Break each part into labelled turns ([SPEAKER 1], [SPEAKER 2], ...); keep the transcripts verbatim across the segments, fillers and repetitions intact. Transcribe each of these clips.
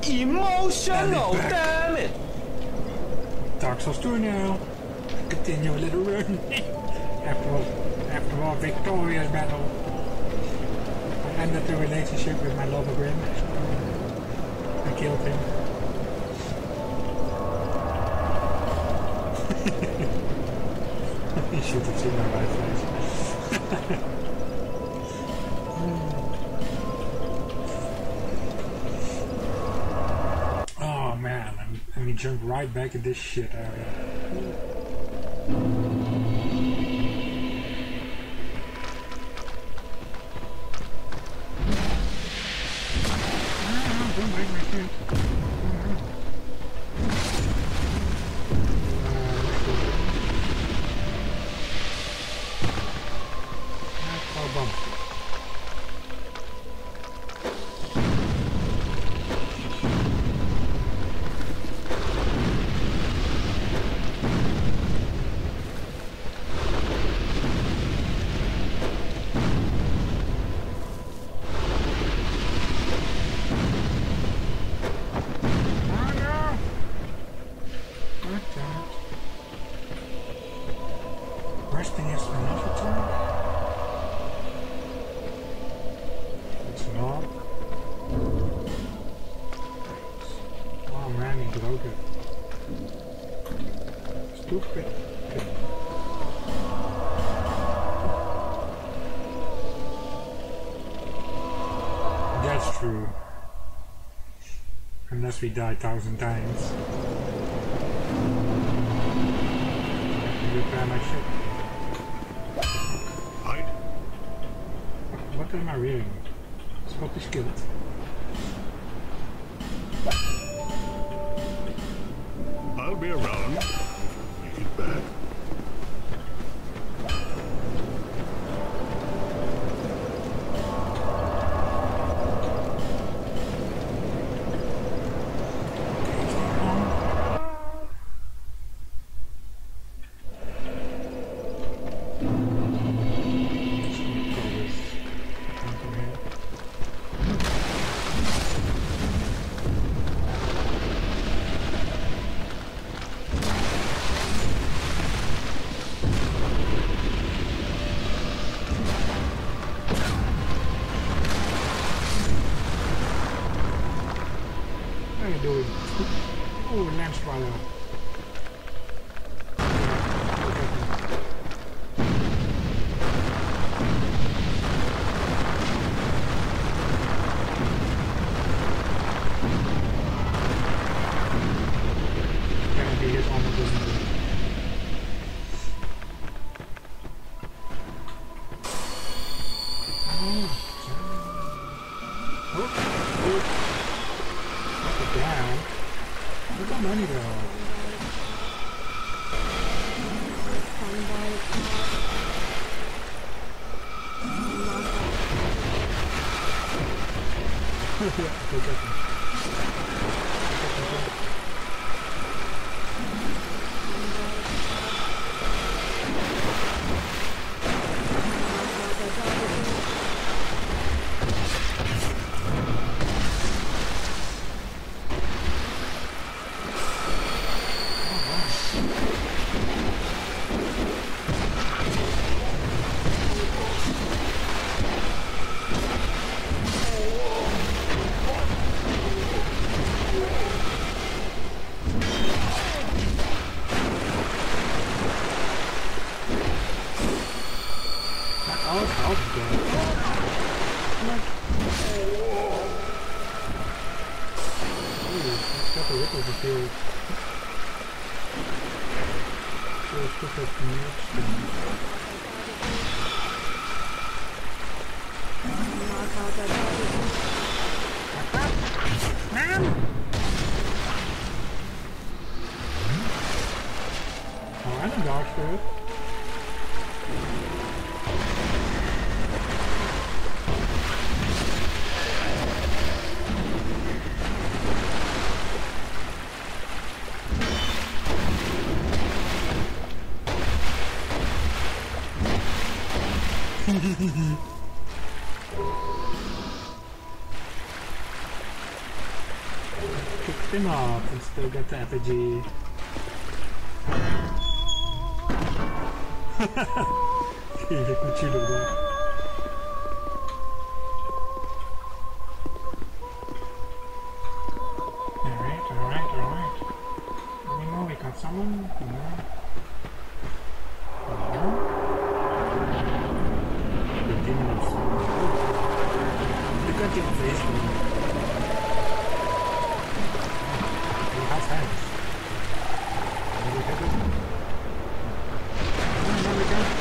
[SPEAKER 1] Emotional, damn it!
[SPEAKER 2] Dark Souls two now. Continue a little run. after all, after all, victorious battle. I ended the relationship with my lover Grim. I killed him. You should have seen my right face. Oh man, and we jump right back in this shit area. Don't break my shit. Resting is another turn? It's not. Oh man, he broke it. Stupid thing. That's true. Unless we die a thousand times. Repair my ship. What am I reading? Scottish Guild.
[SPEAKER 3] I'll be around. Make it back.
[SPEAKER 2] Doing? Oh, lamp swallow. Gonna be his armor doesn't do. Oh, oh, oh. Down. Where's our money go? him up and still get the effigy. Look what you do there. Alright, alright, alright. We know we got someone. No. No. The demons. Look at your face. He has hands. Can we hit it? No, no, we can't.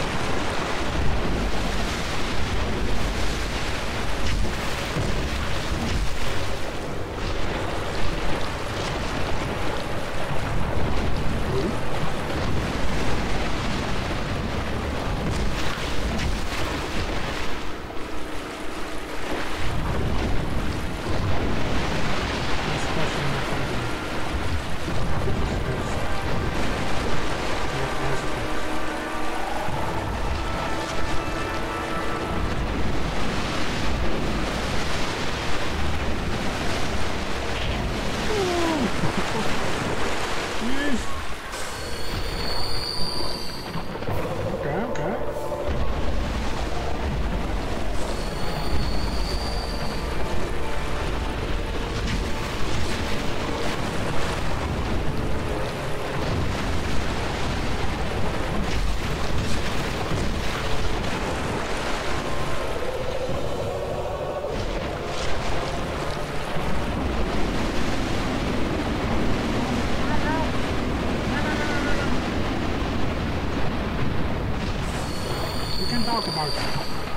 [SPEAKER 2] Talk about that.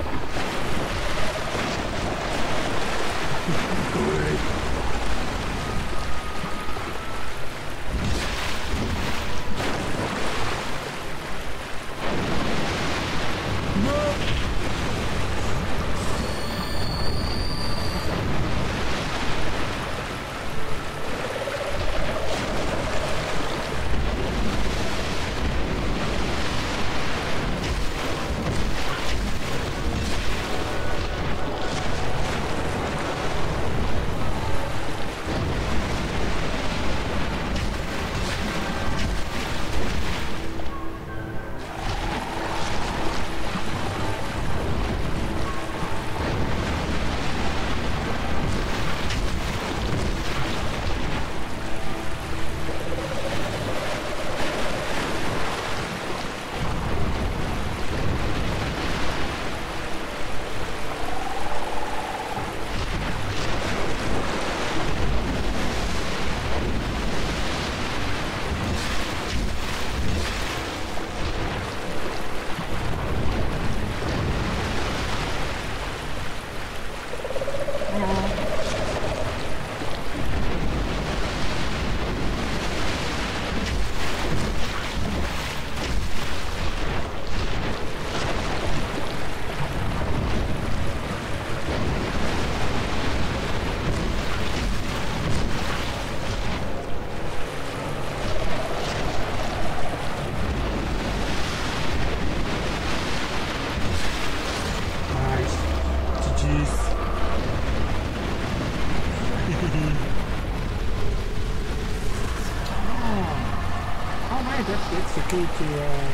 [SPEAKER 2] That's the key to um,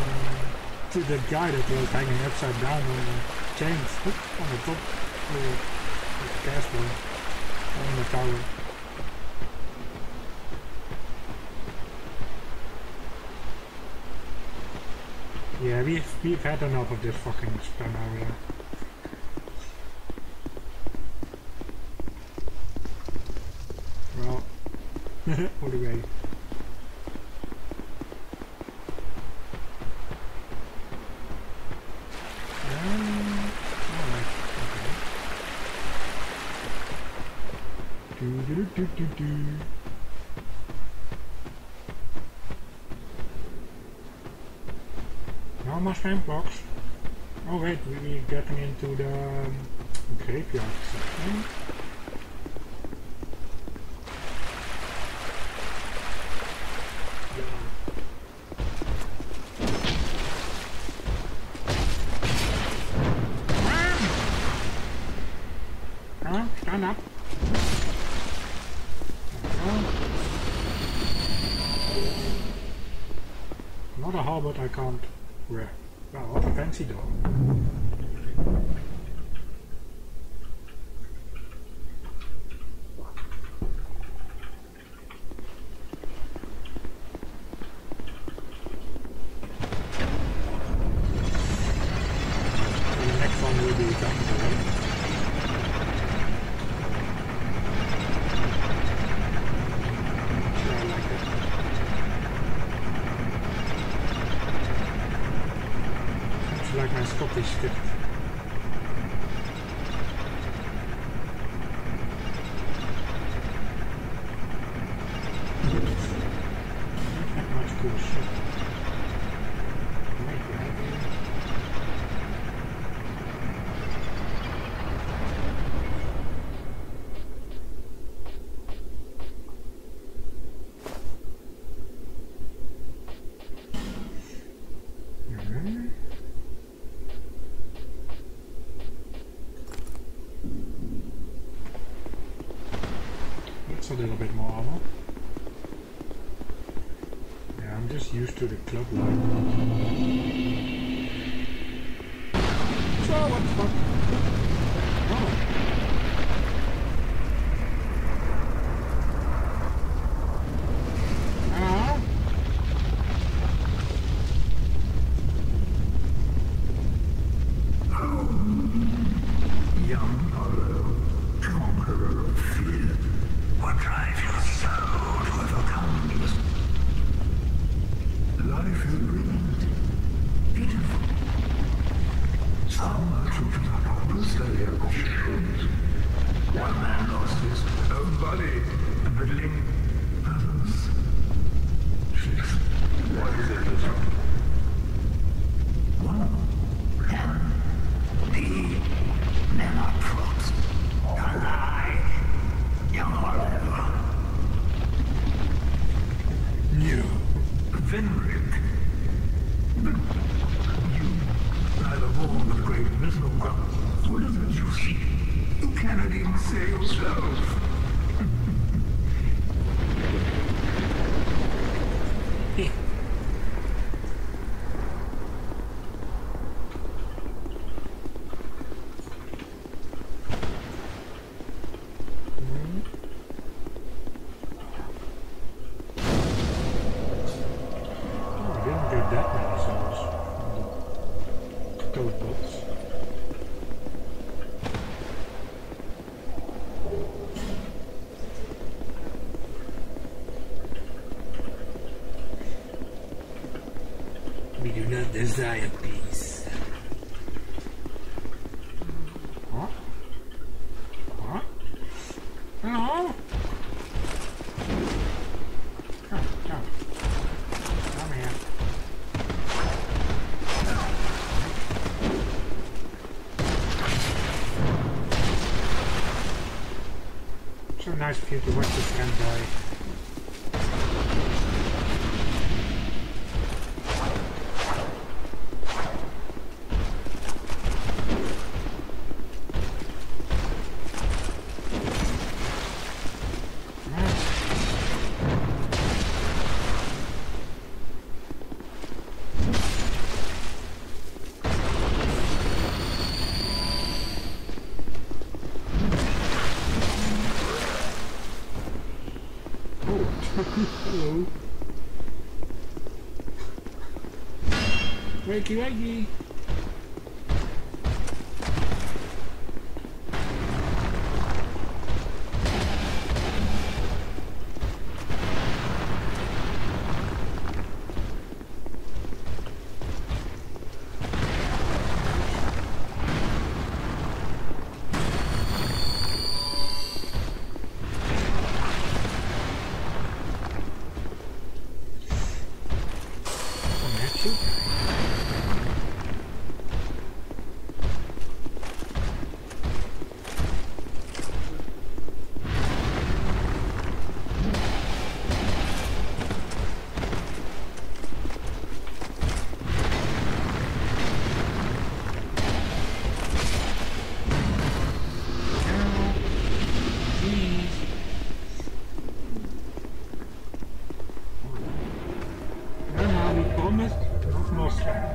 [SPEAKER 2] to the guy that was hanging upside down on the chains. Oop, on the top of the castle on the tower. Yeah, we've we've had enough of this fucking spam area. Well, what do we? Do, do, do, do, do. No more spam blocks. Oh wait, we're getting into the um, graveyard section. Come on, stand up. There we go. well, but I can't. Well, what a fancy door. The next one will be done. I like it. Like my Scottish script. Not much cool shit. Make it happy. Mm-hmm. A little bit more armor. Yeah, I'm just used to the club light. So what the fuck? Oh. Ah.
[SPEAKER 1] Young Apollo, conqueror of fear. What drives your soul to overcome this? Life is brilliant, beautiful. Some are true to the purpose they have achieved. One man lost his own body, riddling others. What is it? One can be never props. Alive. Young Apollo.
[SPEAKER 2] You.
[SPEAKER 1] Venric. You are the born of great mythical ground. What is it you see? You cannot even say yourself.
[SPEAKER 2] That many souls from the toad bots. We do not desire peace. Huh? Huh? Hello? Come, come. Come here. So nice of you to watch your friend die. Hello. Wakey wakey. boss fight.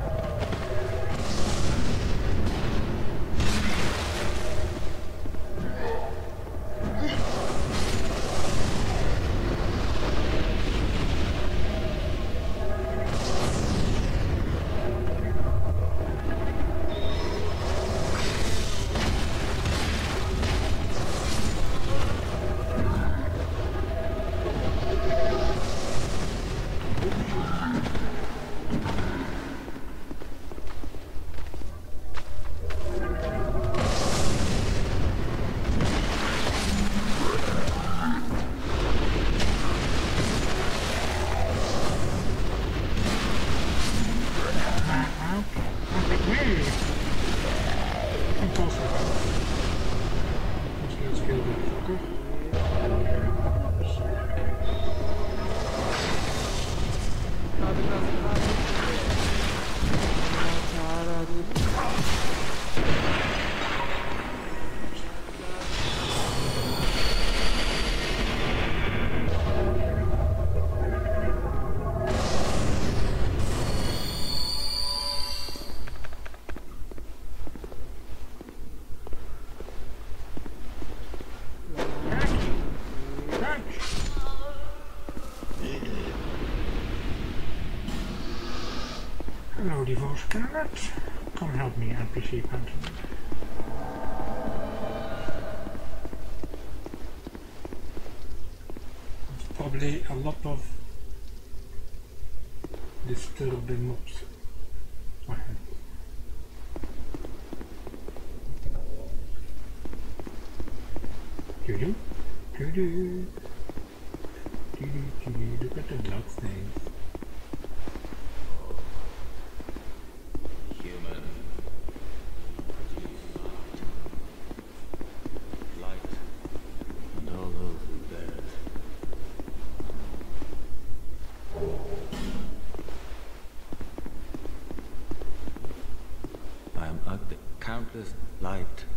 [SPEAKER 2] Hello, Divorce Candidate. Come help me, N P C Phantom. There's probably a lot of disturbing mobs ahead. Do do do do do do do. Look at the blood stains.
[SPEAKER 4] Light.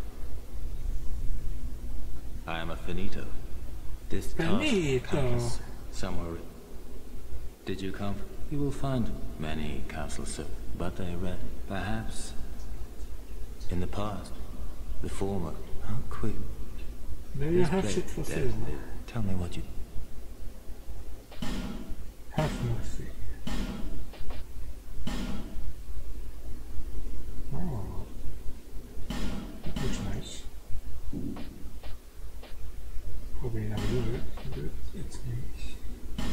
[SPEAKER 4] I am a finito. This task comes somewhere. Did you come? You will find many castles, but they read. Perhaps in the past, the former. How quick.
[SPEAKER 2] There you have it for sale.
[SPEAKER 4] Tell me what you
[SPEAKER 2] have mercy. Oh. Looks nice. Probably never use it, but it's nice.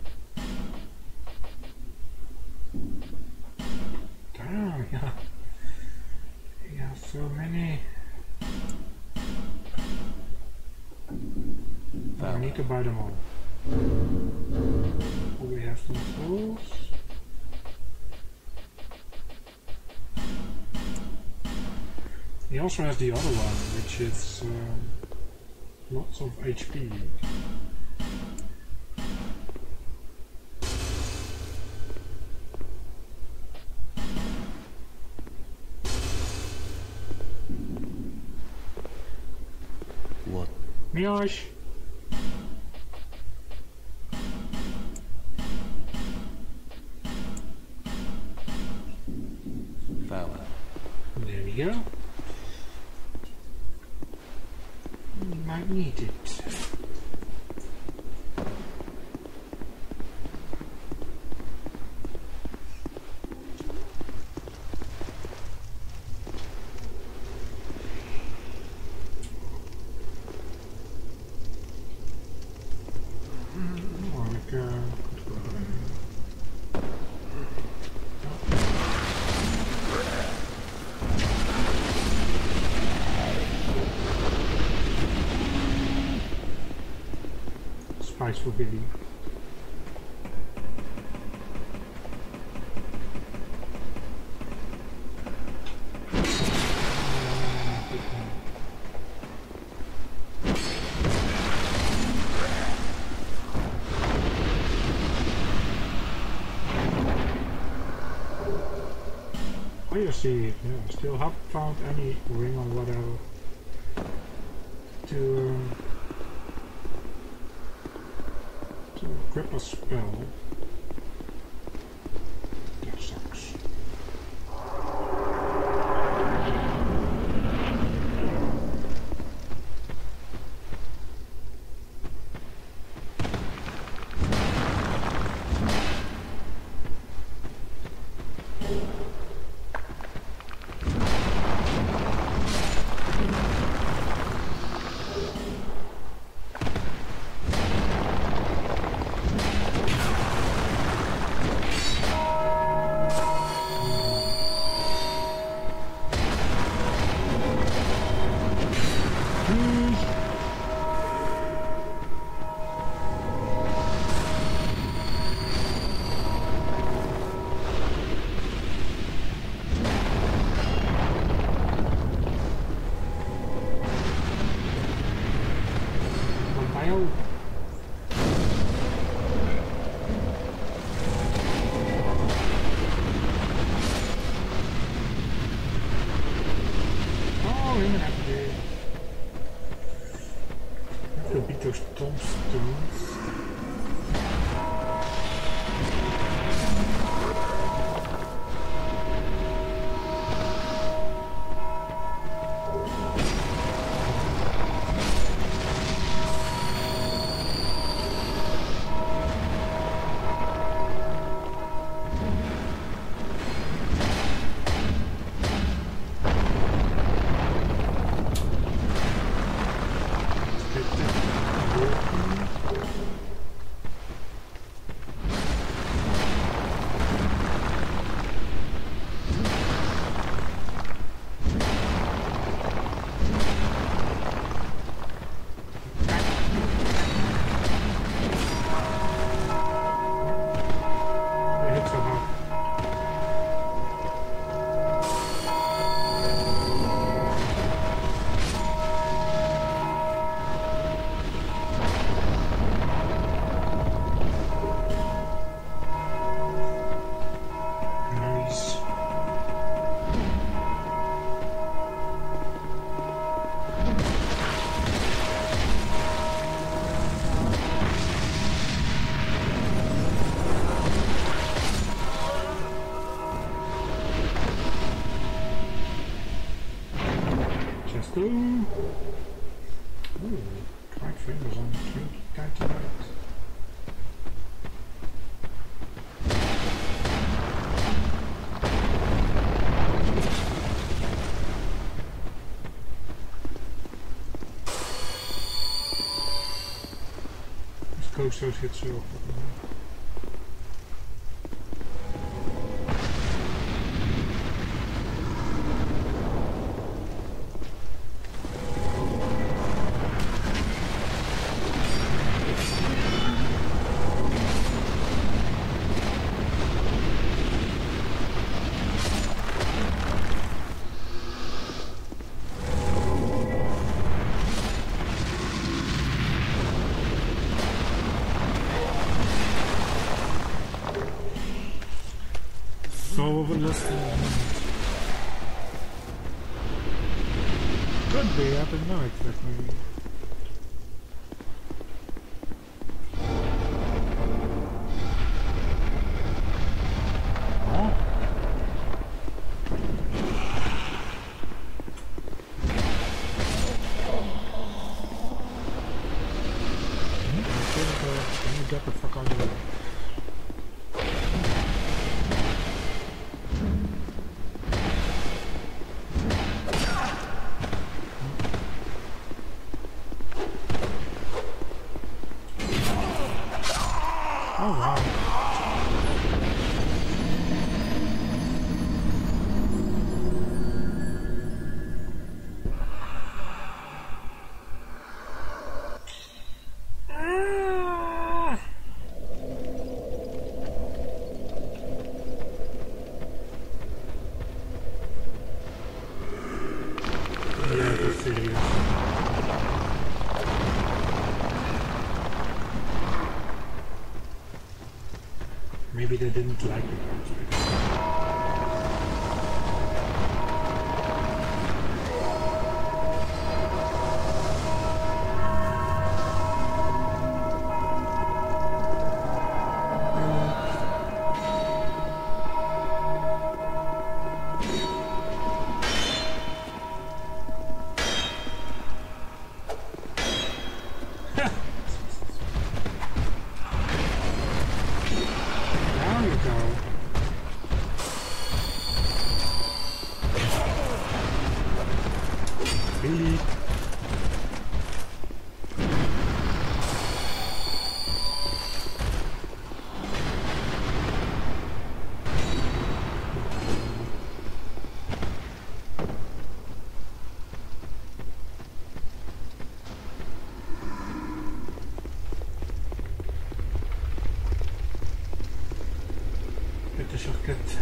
[SPEAKER 2] Damn, yeah. Yeah, so many. Oh, I need to buy them all. Oh, we have some tools. He also has the other one, which is um, lots of H P.
[SPEAKER 4] What?
[SPEAKER 2] Miosh!
[SPEAKER 4] Farewell.
[SPEAKER 2] There we go. Might need it. Spice for Billy. Oh, you see it. Yeah, still haven't found any ring or whatever to. Um, Grip a spell. That sucks. No. Oh, helemaal naar beneden. Dat will beat those tombstones. Ooh. Ooh, right fingers on the key. Got to it. This coaster hits so. Could be up at night, definitely. Oh. Can you get the fuck out of here? Oh wow. Yeah, that's serious. Maybe they didn't like it. Really? Met de shortcut.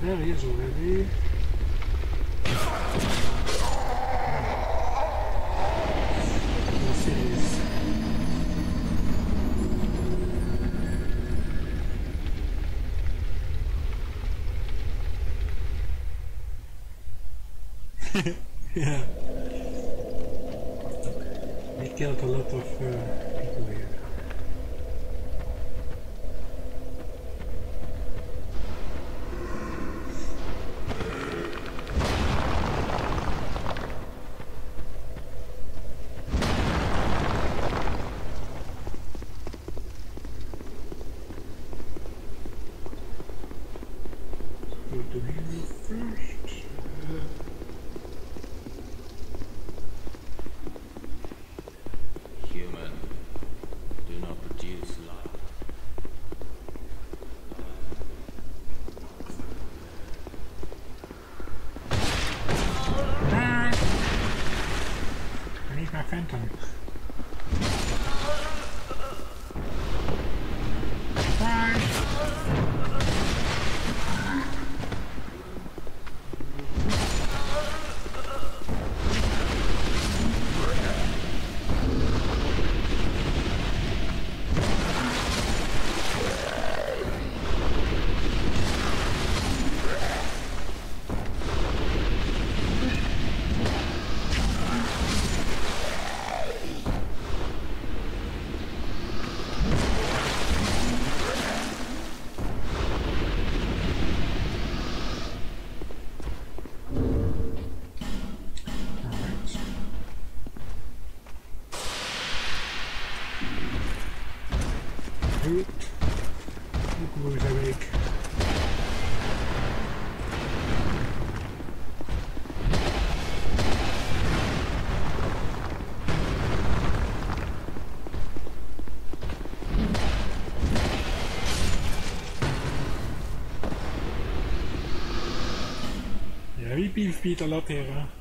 [SPEAKER 2] There he is already. More cities. Yeah. We killed a lot of uh, people here. Go to here first.
[SPEAKER 4] Human, do not produce life.
[SPEAKER 2] Ah! I need my phantom. Bye! Goed. Ook woensdag week. Ja, wie pief piet a lot here, huh?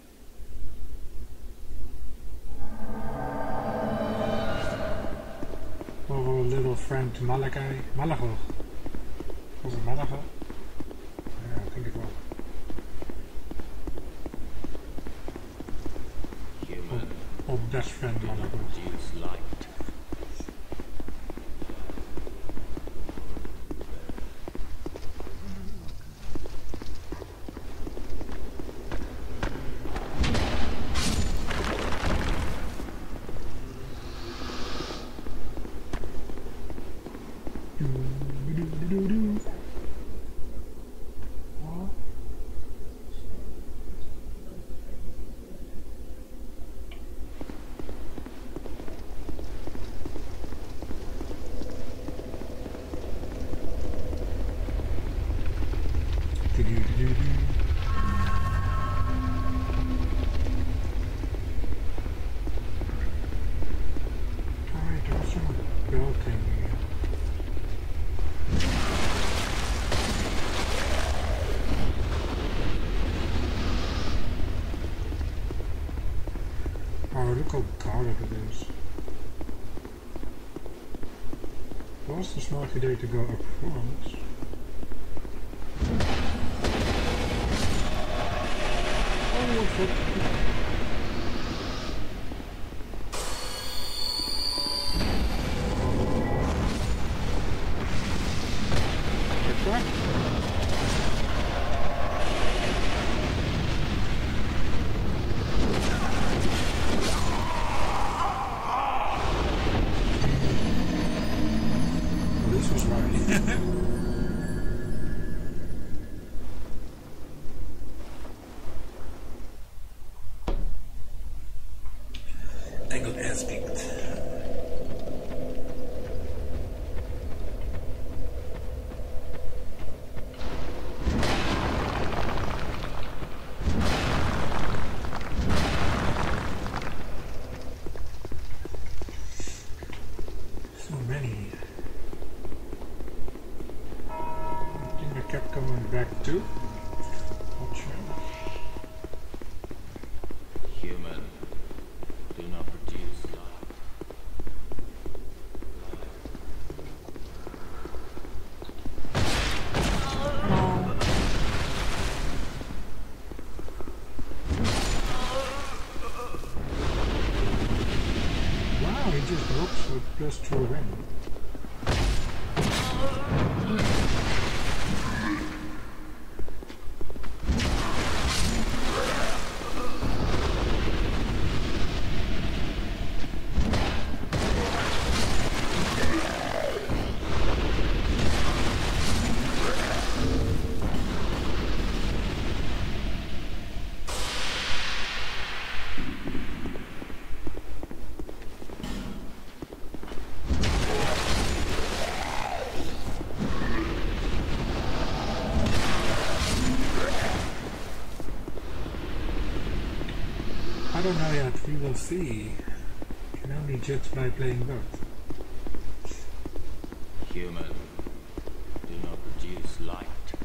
[SPEAKER 2] Our little friend Malachi. Malachi. Was it Malachi? Yeah, I think it was.
[SPEAKER 4] Human,
[SPEAKER 2] Our best friend
[SPEAKER 4] do not
[SPEAKER 2] Malachi.
[SPEAKER 4] produce light.
[SPEAKER 2] Alright, there was some building here. Oh, look how crowded it is. Was the smart idea to go up front? Oh, what's up? This was right. I got ass kicked. So many. I think I kept coming back too. Not sure.
[SPEAKER 4] Human, do not produce life.
[SPEAKER 2] Hello. this drops with plus two ring. I don't know yet, we will see. You can only judge by playing both.
[SPEAKER 4] Human do not produce light.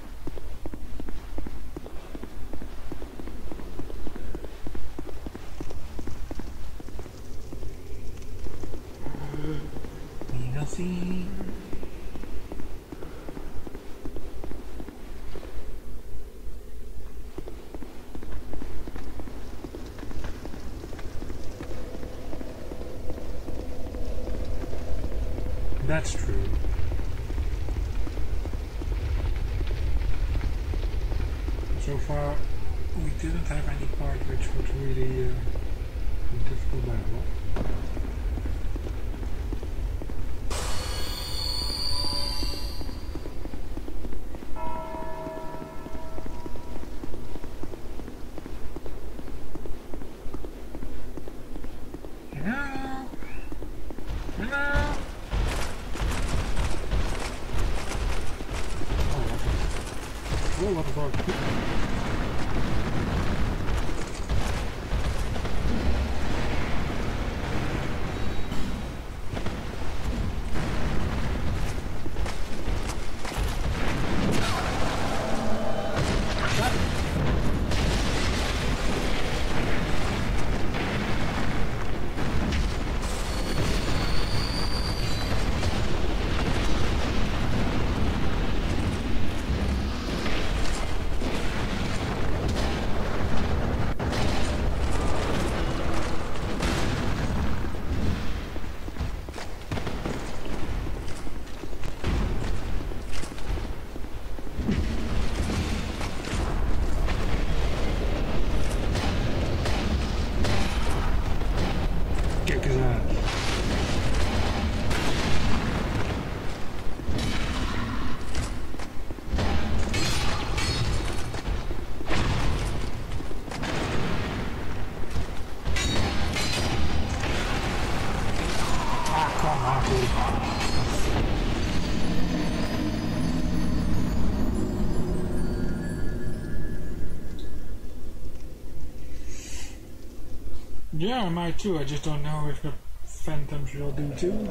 [SPEAKER 2] Me nothing. That's true. So far, we didn't have any part which was really uh, difficult battle. Hello? Hello? Oh, what the fuck? Yeah, I might too. I just don't know if the Phantoms will do too.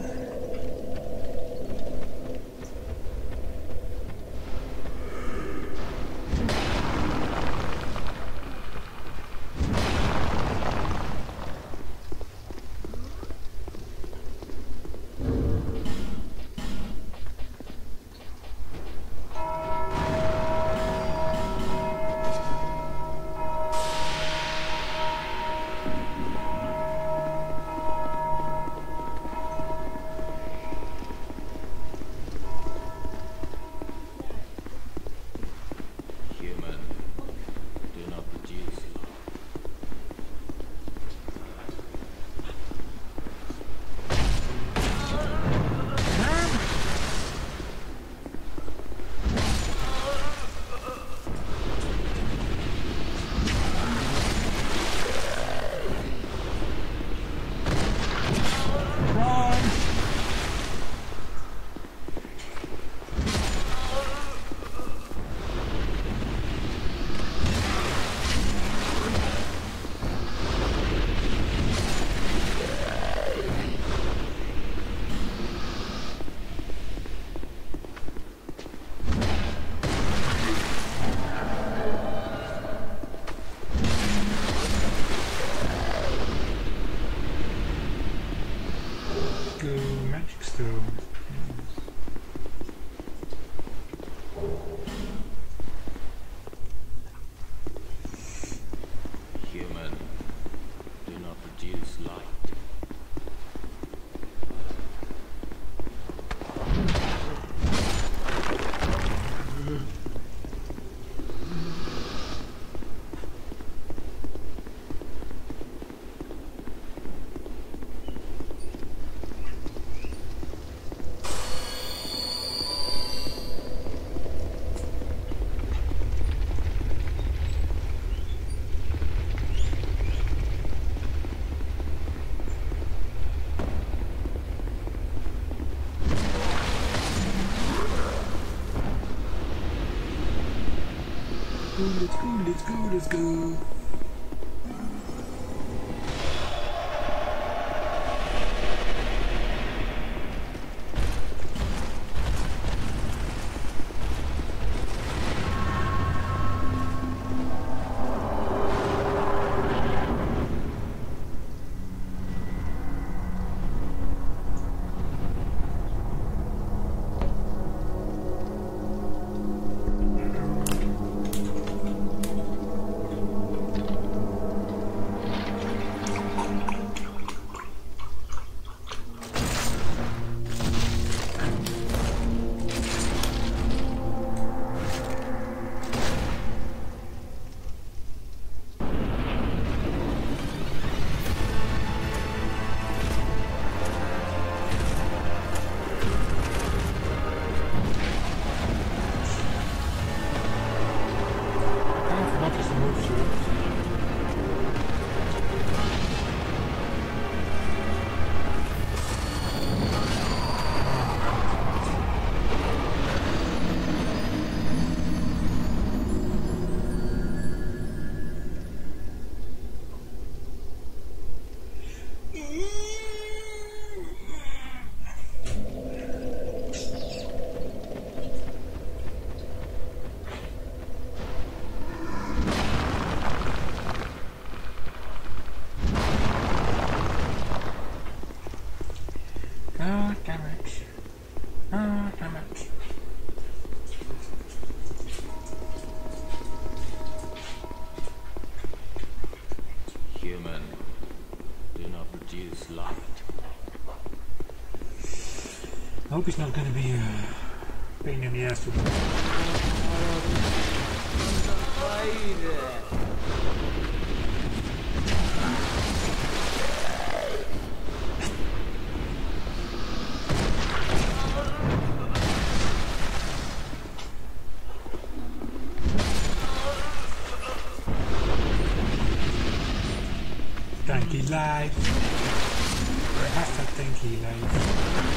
[SPEAKER 2] go, let's go, let's go, let's go. Ah, damn it. Ah, damn it.
[SPEAKER 4] Human, do not produce light.
[SPEAKER 2] I hope he's not going to be a pain in the ass to do. Tanky life. Hashtag tanky life.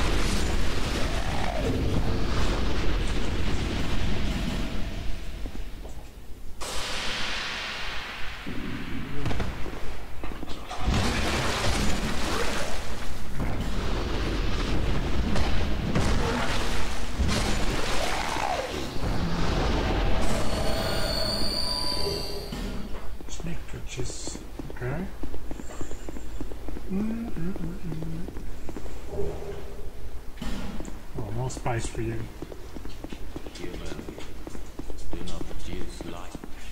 [SPEAKER 2] Snake touches. Okay. Mm, mm, mm, mm. Oh, more spice for you.
[SPEAKER 4] Human, do not produce light.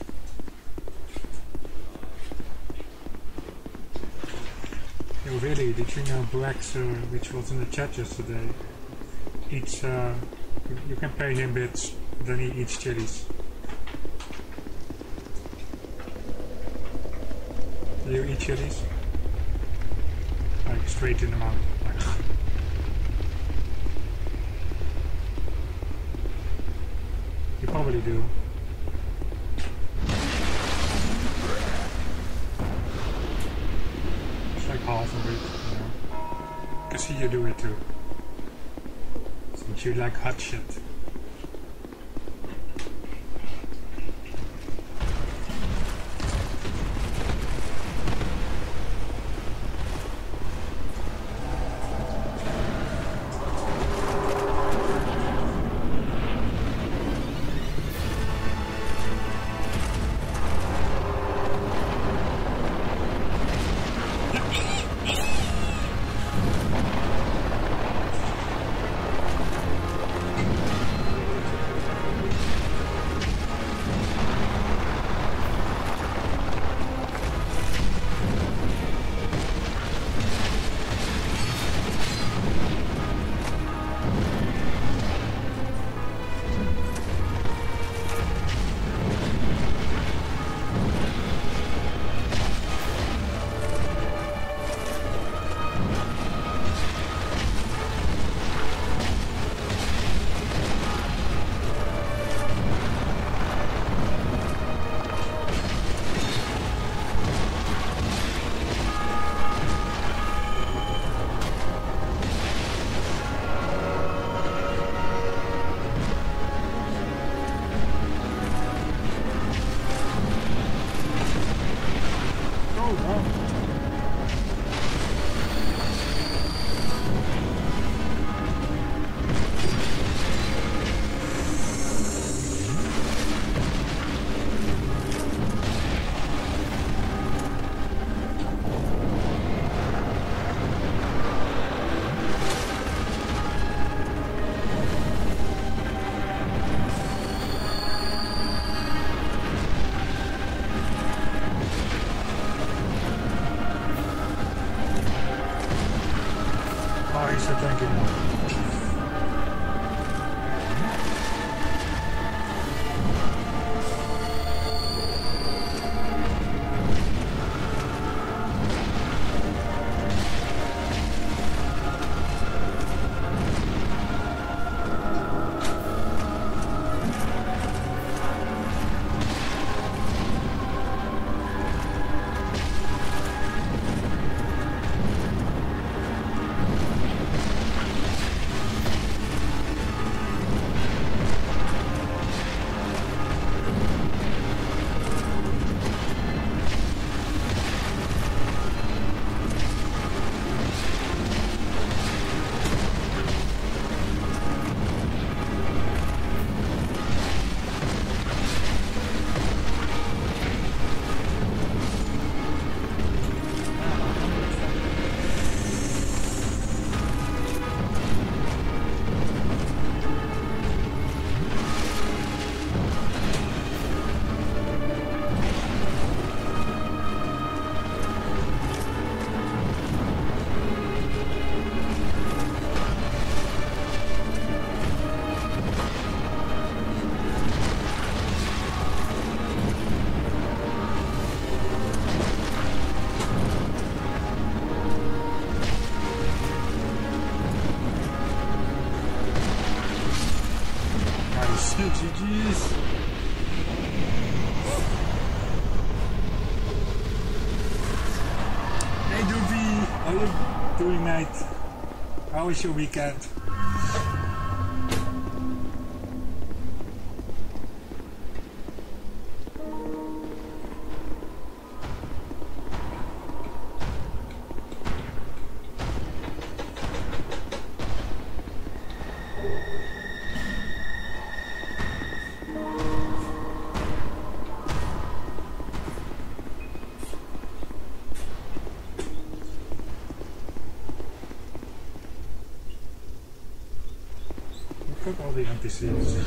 [SPEAKER 2] Yo, really, did you know Brax, uh, which was in the chat yesterday, eats, uh, you, you can pay him bits, then he eats chilies. Do you eat chilies? Like straight in the mouth. Like. You probably do. It's like half of it, you know. I can see you do it too. Since you like hot shit. doing, mate? How was your weekend? Fuck all the N P Cs.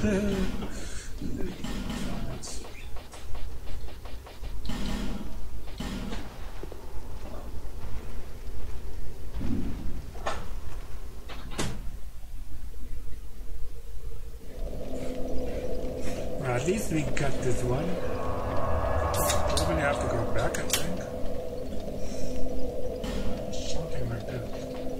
[SPEAKER 2] Well, at least we got this one. Probably have to go back, I think. Something like that.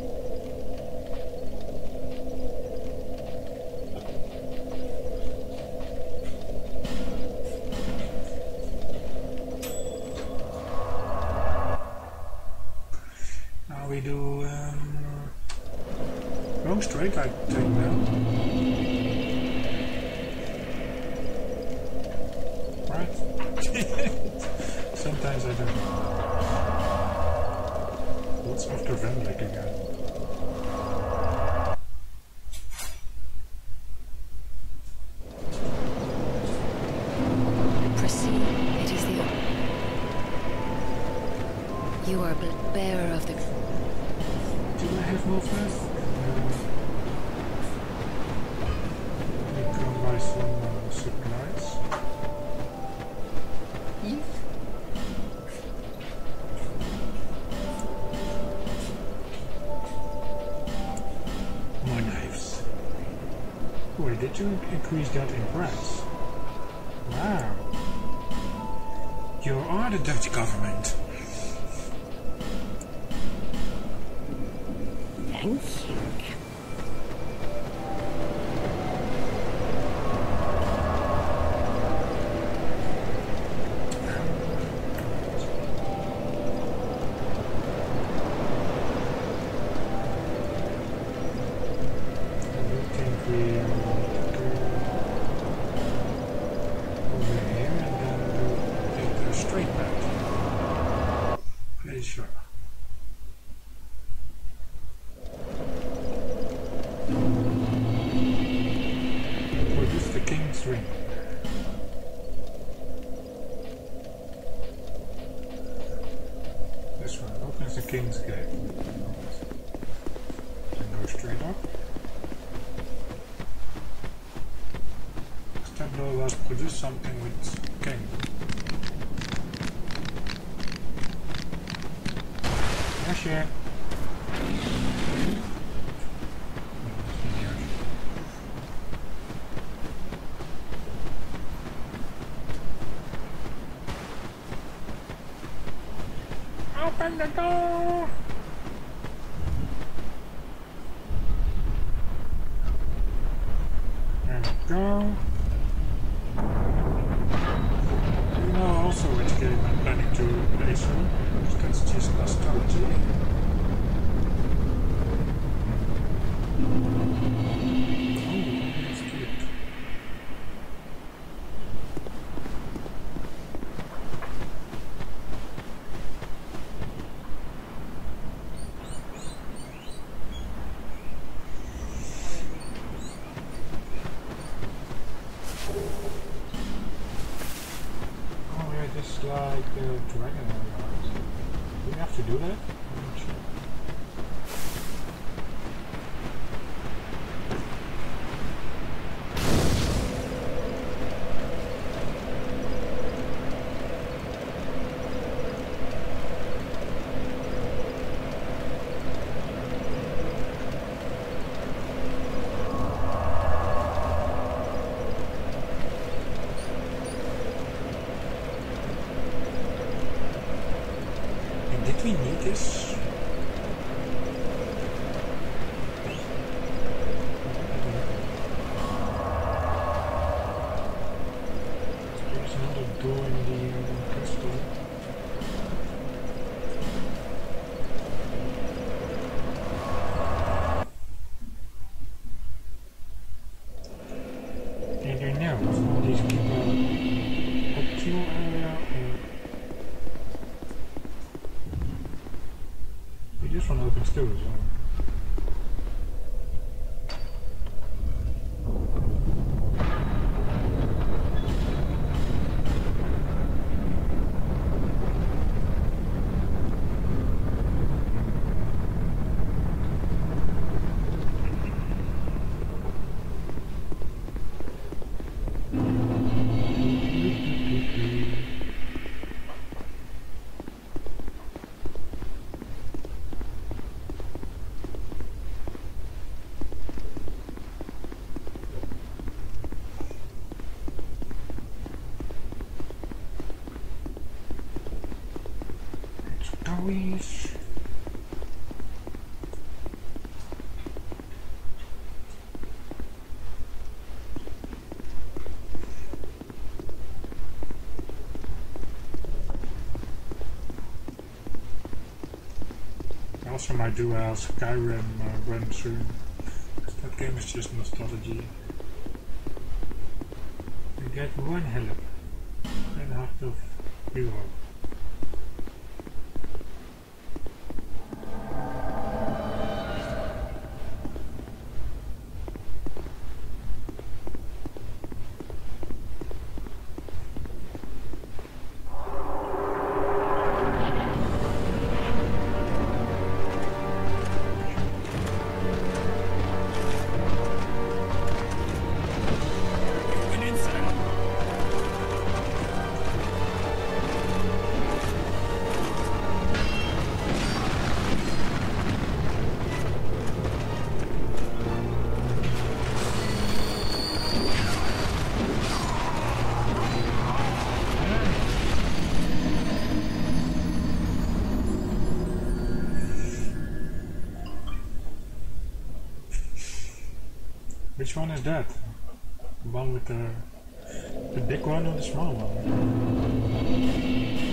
[SPEAKER 2] We do um, wrong straight, I think now. Right? Sometimes I don't. What's after Van Lake again?
[SPEAKER 5] Proceed. It is the. You are the bearer of the.
[SPEAKER 2] Do I have more first? We can buy some uh, supplies.
[SPEAKER 5] Yes.
[SPEAKER 2] More knives. Wait, did you increase that in price? Wow. You are the Dutch government.
[SPEAKER 5] Thank you.
[SPEAKER 2] Sure. Or just the King's Ring. This one opens the King's Gate. And go straight up. Step door was produce something with King. Sure. Open the door. There we go. You know also which game I'm planning to play soon. That's just nostalgia. Oh, that's cute. Oh yeah, this is like the dragon area. Do we have to do that? I'm not sure. Did we need this? There's another door in the uh, castle. too, so. Stories. Also might do a Skyrim uh, run soon. That game is just nostalgia. You get one help and half of reload. Which one is that? The one with the the big one or the small one?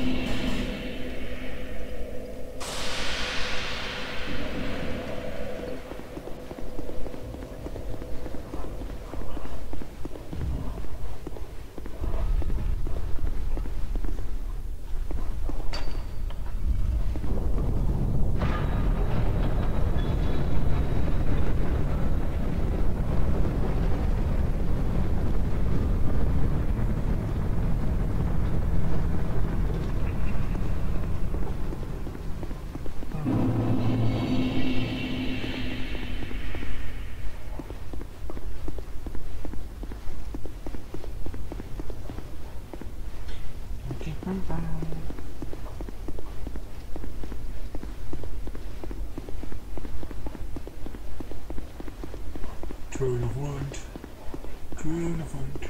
[SPEAKER 2] Throne of Wood. Throne of Wood.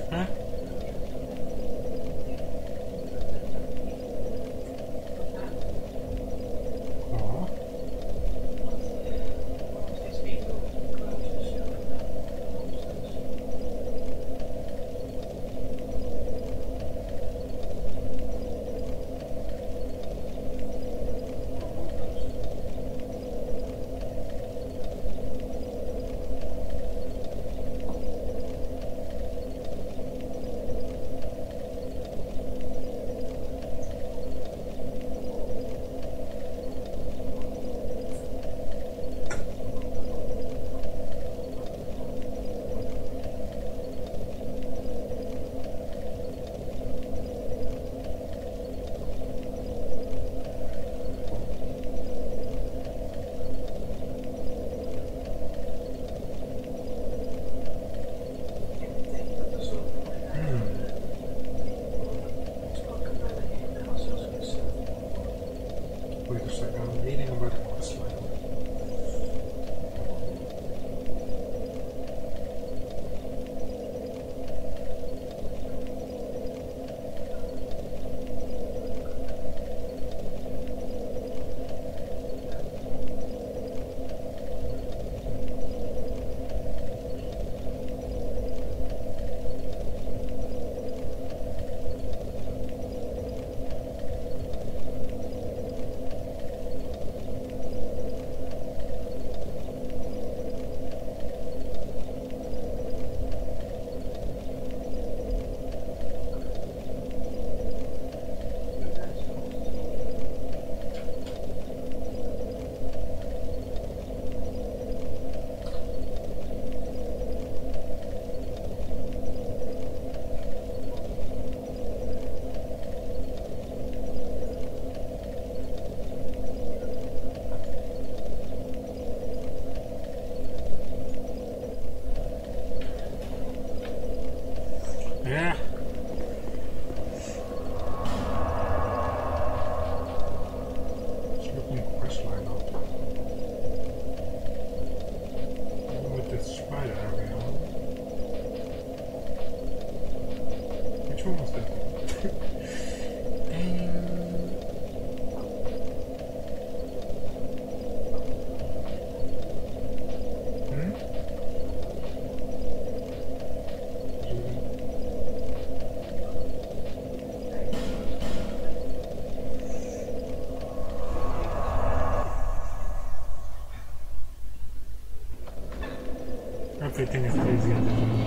[SPEAKER 2] Huh? Oh. Wait a second, I'm reading about the quest line. Yeah. Let's look in the quest line up. With the spider area. Which one was that? Hmm? Everything is crazy at the moment.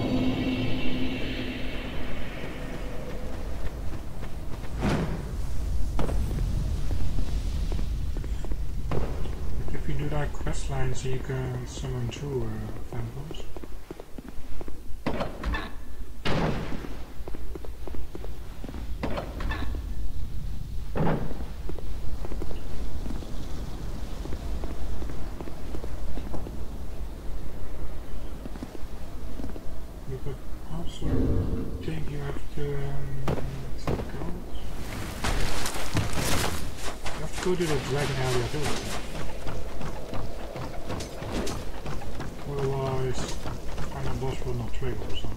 [SPEAKER 2] But if you do that quest lines, you can summon two uh, phantoms. You could also think you have to um, let's see, go. You have to go to the dragon area too. Otherwise, final boss will not trigger or something.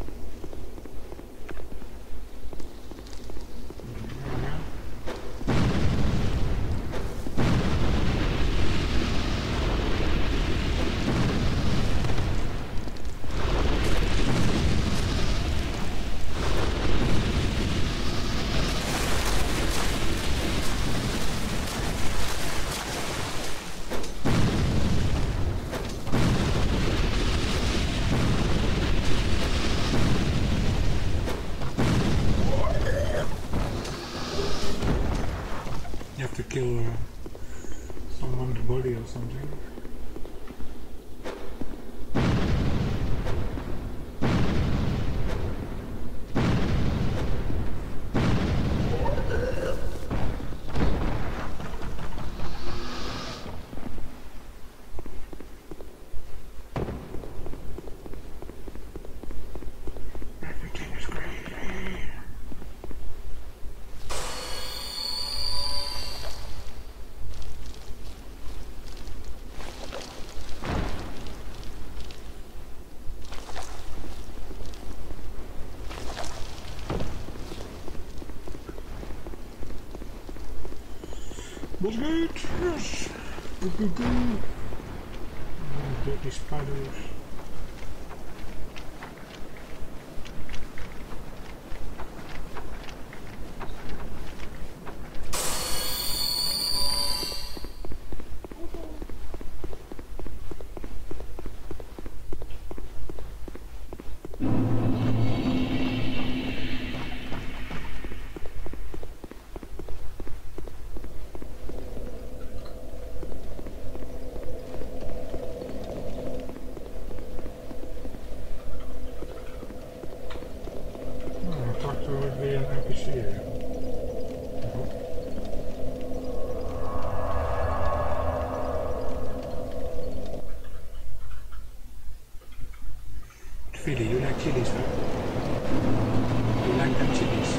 [SPEAKER 2] Yeah. You have to kill uh, someone's body or something. Everything is crazy. Was good, yes. Go, go, go. Oh, dirty spiders. Philly, you like chilies, huh? You like them chilies?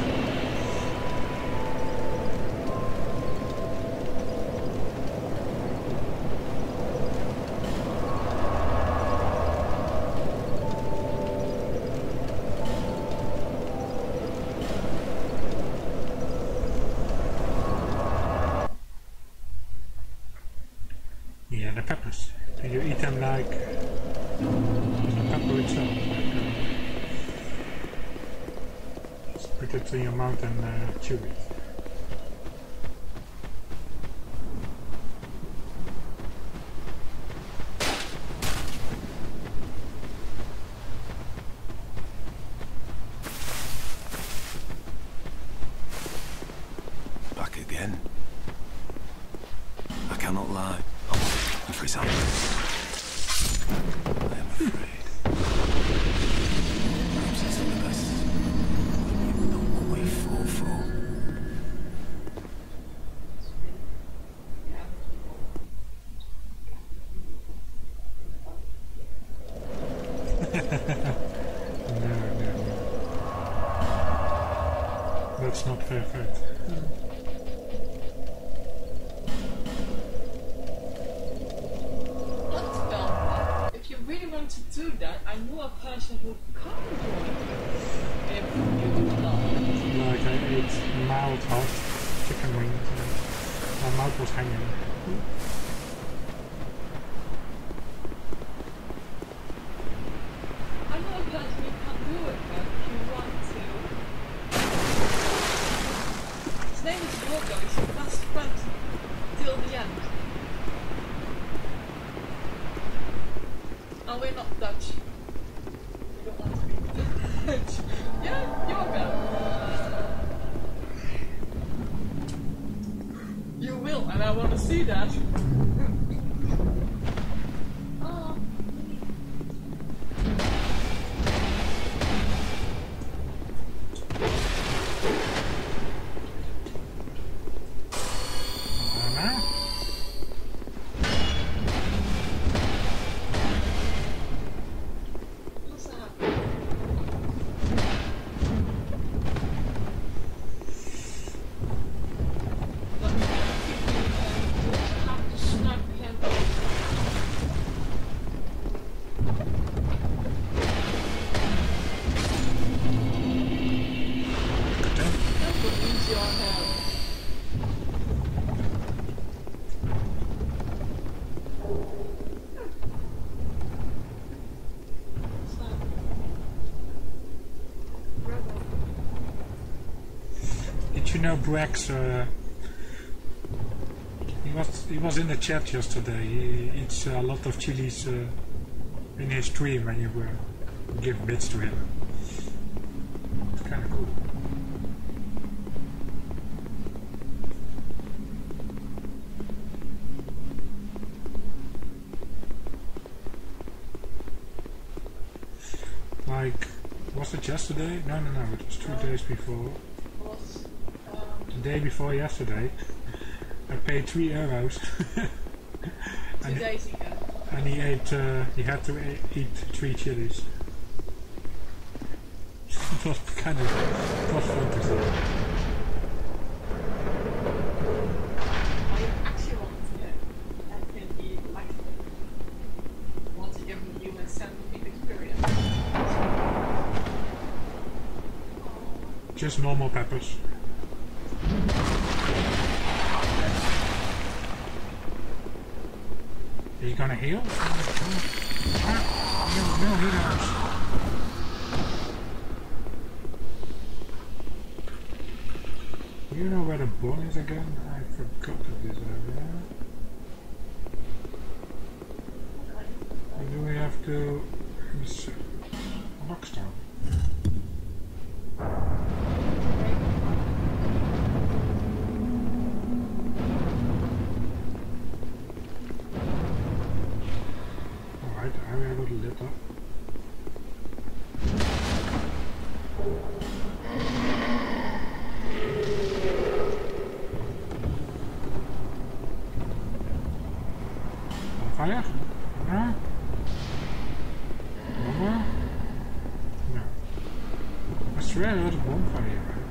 [SPEAKER 2] Yeah, the peppers. Do you eat them like the pepper itself? Put it in your mouth and uh, chew it.
[SPEAKER 6] Back again. I cannot lie. I'm looking for example. I am afraid. Perhaps it's for the best. You know what we fall for.
[SPEAKER 2] No, no, no. That's not perfect.
[SPEAKER 7] If you really want to do that, I know a person who can't do it if you would love.
[SPEAKER 2] Like I ate mild hot chicken wings and my mouth was hanging.
[SPEAKER 7] I know a person who can't do it, but if you want to. His name is Yoga, he's your best friend till the end. And we're not Dutch. We don't want to be Dutch. Yeah, Yoga. You will, and I want to see that. Oh.
[SPEAKER 2] Now,
[SPEAKER 7] What's that? Let me have to snap him. That would easy on him. What's that? Rebel.
[SPEAKER 2] did you know Brax? Uh, he was he was in the chat yesterday. He eats a lot of chilies uh, in his stream when you uh, give bits to him. It's kind of cool. Like, was it yesterday? No, no, no, it was two days before.
[SPEAKER 7] Was, um,
[SPEAKER 2] The day before yesterday, I paid three euros.
[SPEAKER 7] two
[SPEAKER 2] and, he,
[SPEAKER 7] days ago.
[SPEAKER 2] and he ate, uh, he had to a- eat three chilies. It was kind of, it was fun to see.
[SPEAKER 7] I actually want to get, I think he like want to give you a scientific experience.
[SPEAKER 2] Just normal peppers. He's gonna heal? Ah, no, no, he knows. You know where the ball is again? I forgot this area. Or do we have to... Lockstone? Alright, the area got lit up. Fire? Huh? No more? No. I swear there was a bonfire here, right?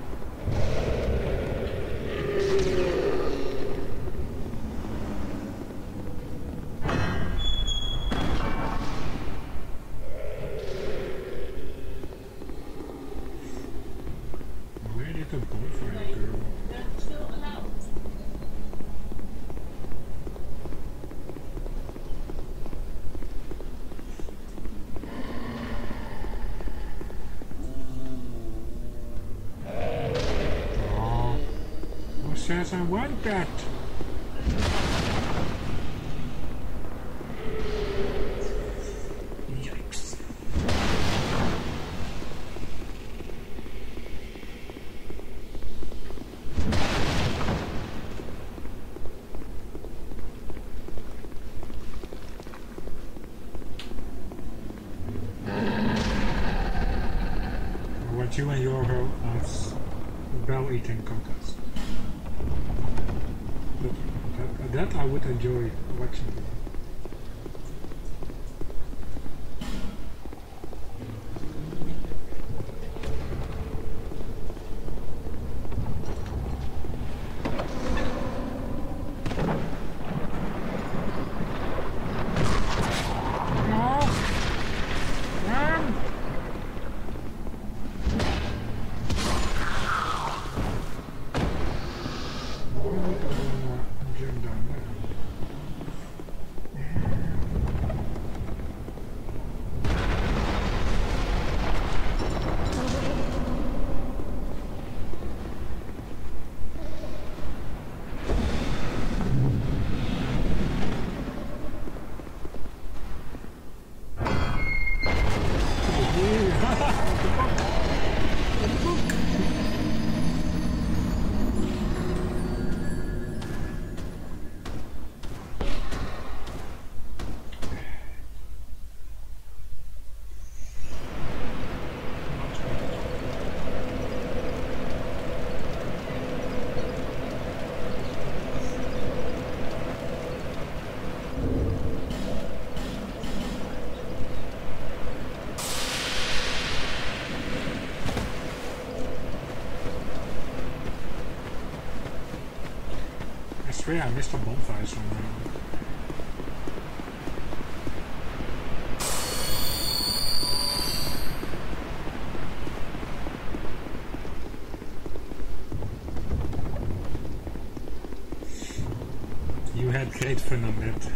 [SPEAKER 2] Where did the bonfire go?
[SPEAKER 7] They're still allowed.
[SPEAKER 2] Says I want that. Yikes. I want you and your hoe as bell eating contest. That, that I would enjoy watching. I swear I missed a bonfire somewhere. You had great fun on that.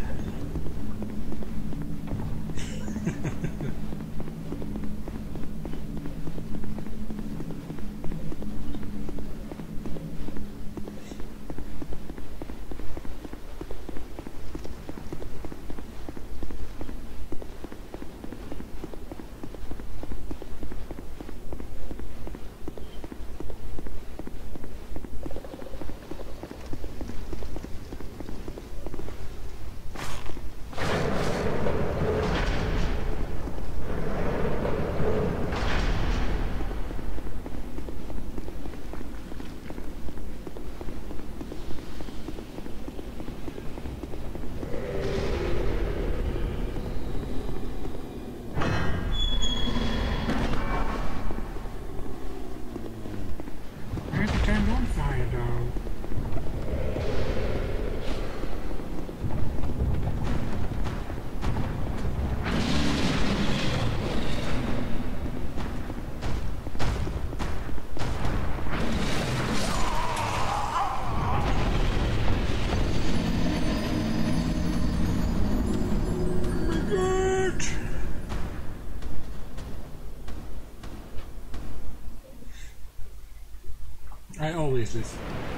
[SPEAKER 2] I always listen.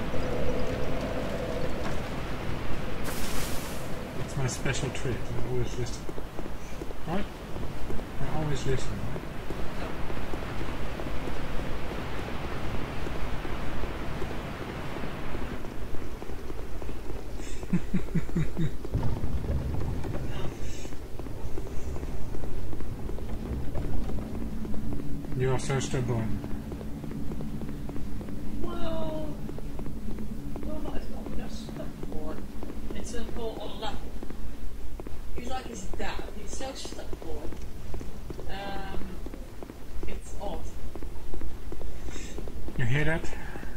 [SPEAKER 2] It's my special trait. I always listen. Right? I always listen, right? You are so stubborn.
[SPEAKER 7] Well, well, not, it's not just stubborn. It's a whole other level. He's like his dad. He's so stubborn. Um, it's odd.
[SPEAKER 2] You hear that?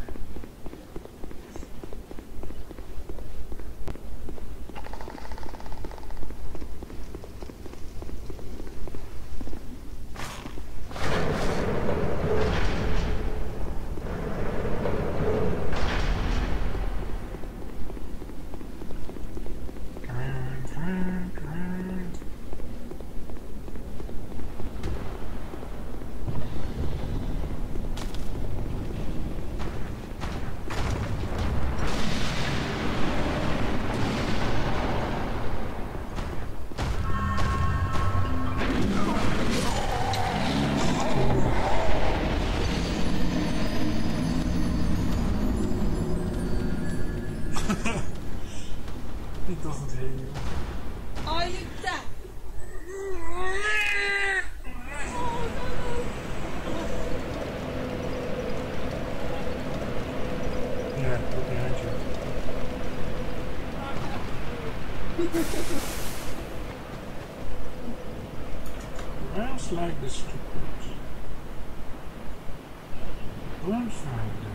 [SPEAKER 2] It doesn't hear you.
[SPEAKER 7] Are you deaf?
[SPEAKER 2] Yeah, look behind you. Rats like the stupid. Don't find them.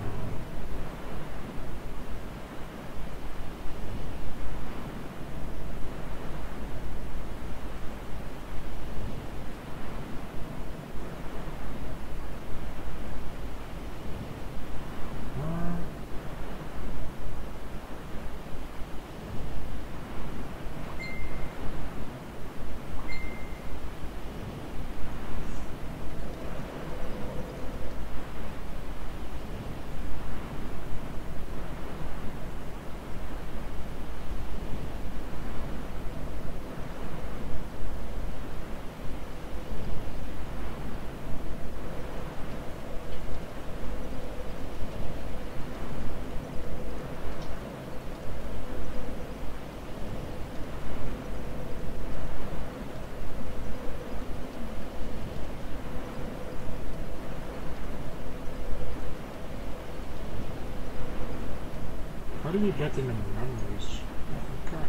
[SPEAKER 2] How do we get in the memories? I forgot.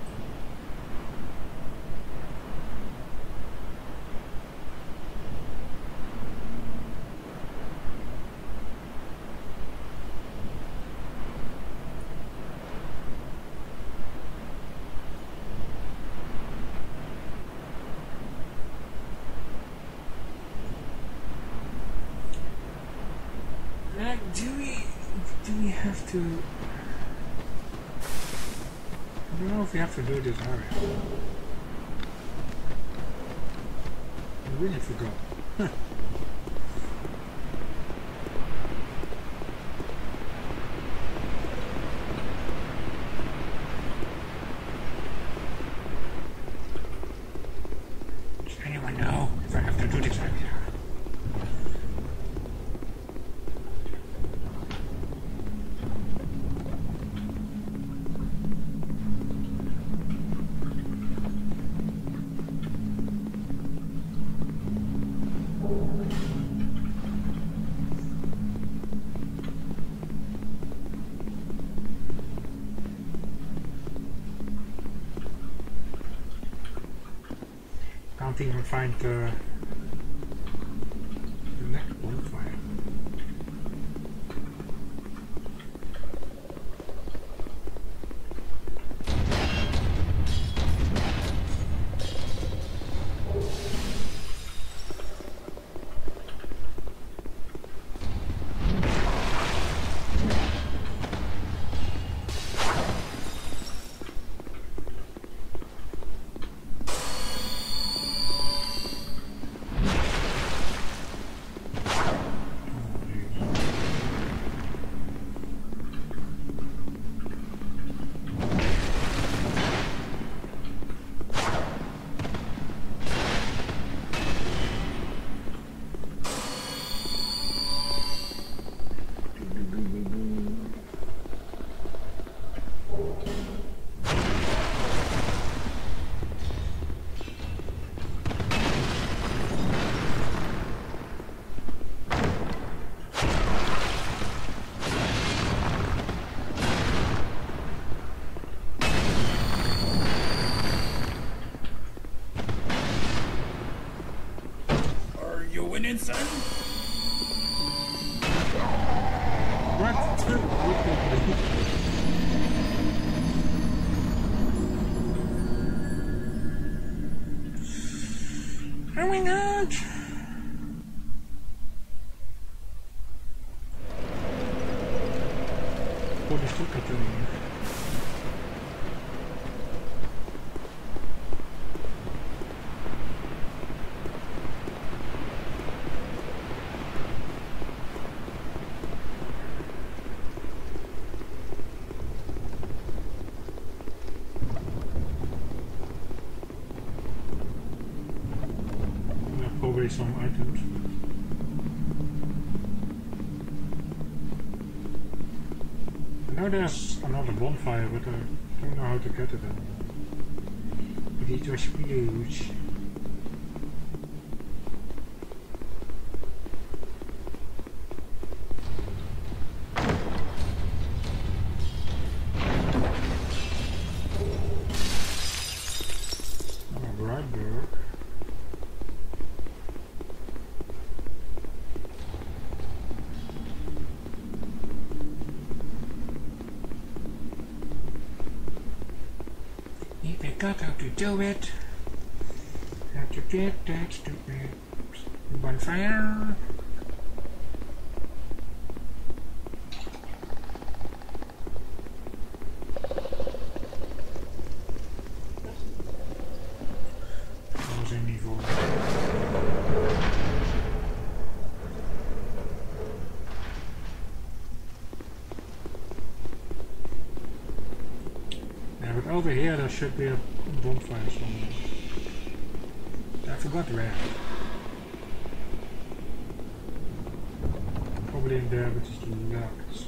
[SPEAKER 2] Like, do we, do we have to... I don't know if we have to do this area. I really forgot. Huh. Does anyone know if I have to do this area? Can't even find the, the next bonfire.
[SPEAKER 6] You're winning, son.
[SPEAKER 2] What? Oh my god! Holy fuck, I tell you. Probably some items. I know there's another bonfire, but I don't know how to get it. But it was huge. Got how to do it. How to get that stupid bonfire. That was an evil. Over here there should be a bonfire somewhere. I forgot where. Probably in there, but it's locked.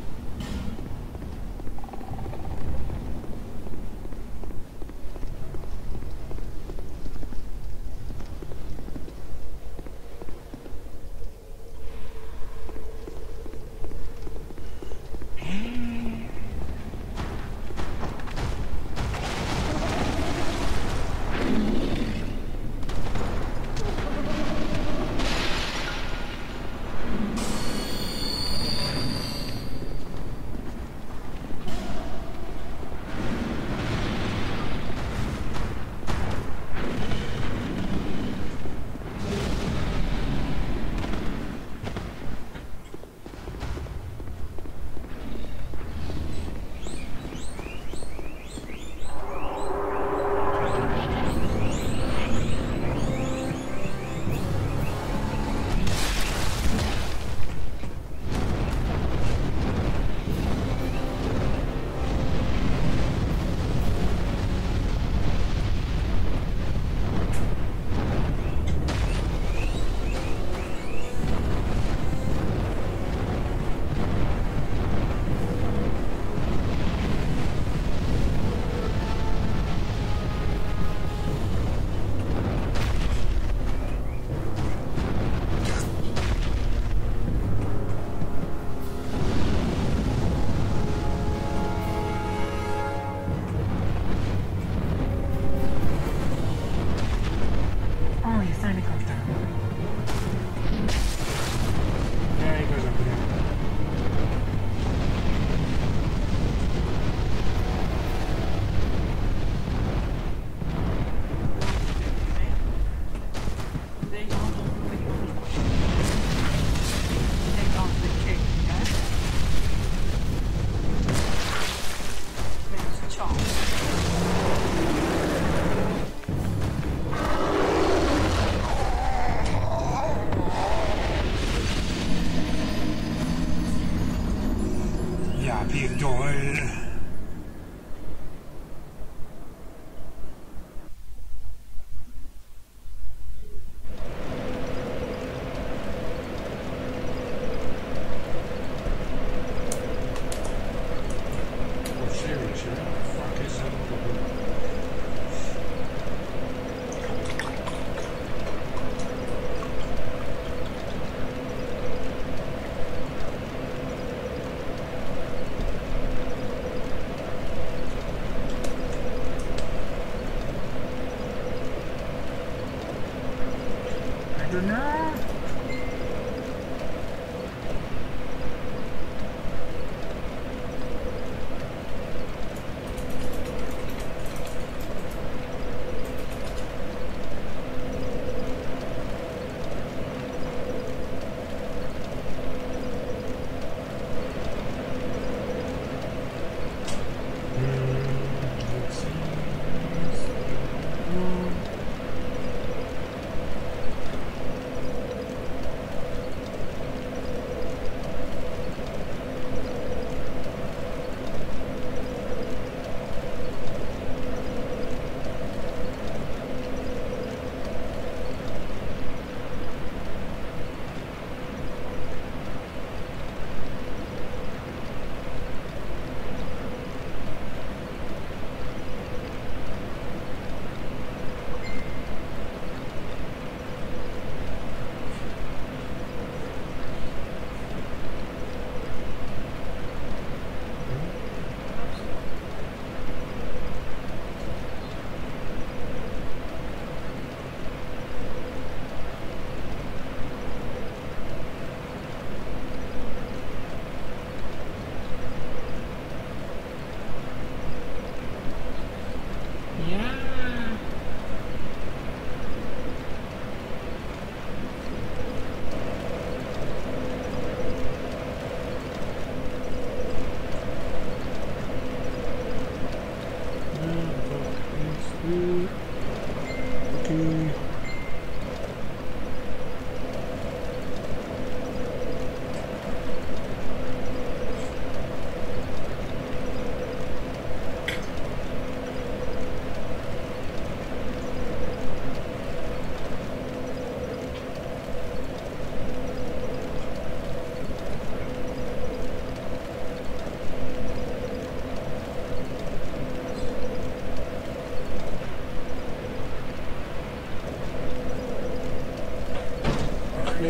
[SPEAKER 2] Pierre Doyle.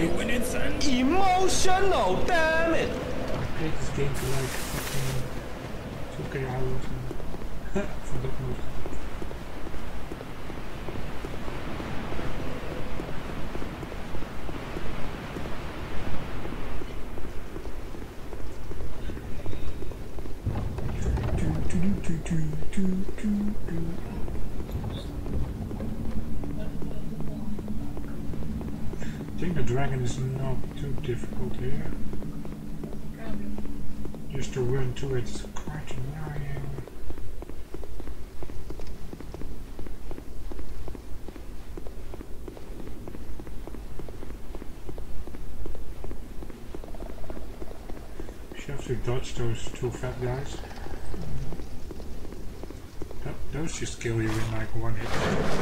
[SPEAKER 2] played,
[SPEAKER 3] When it's an
[SPEAKER 8] Emotional, damn it!
[SPEAKER 2] I played this game for like fucking two K hours and forgot most of it. Do, do, do, do, do, do, do. I think the dragon is not too difficult here. Just to run to it is quite annoying. You have to dodge those two fat guys. Th those just kill you in like one hit.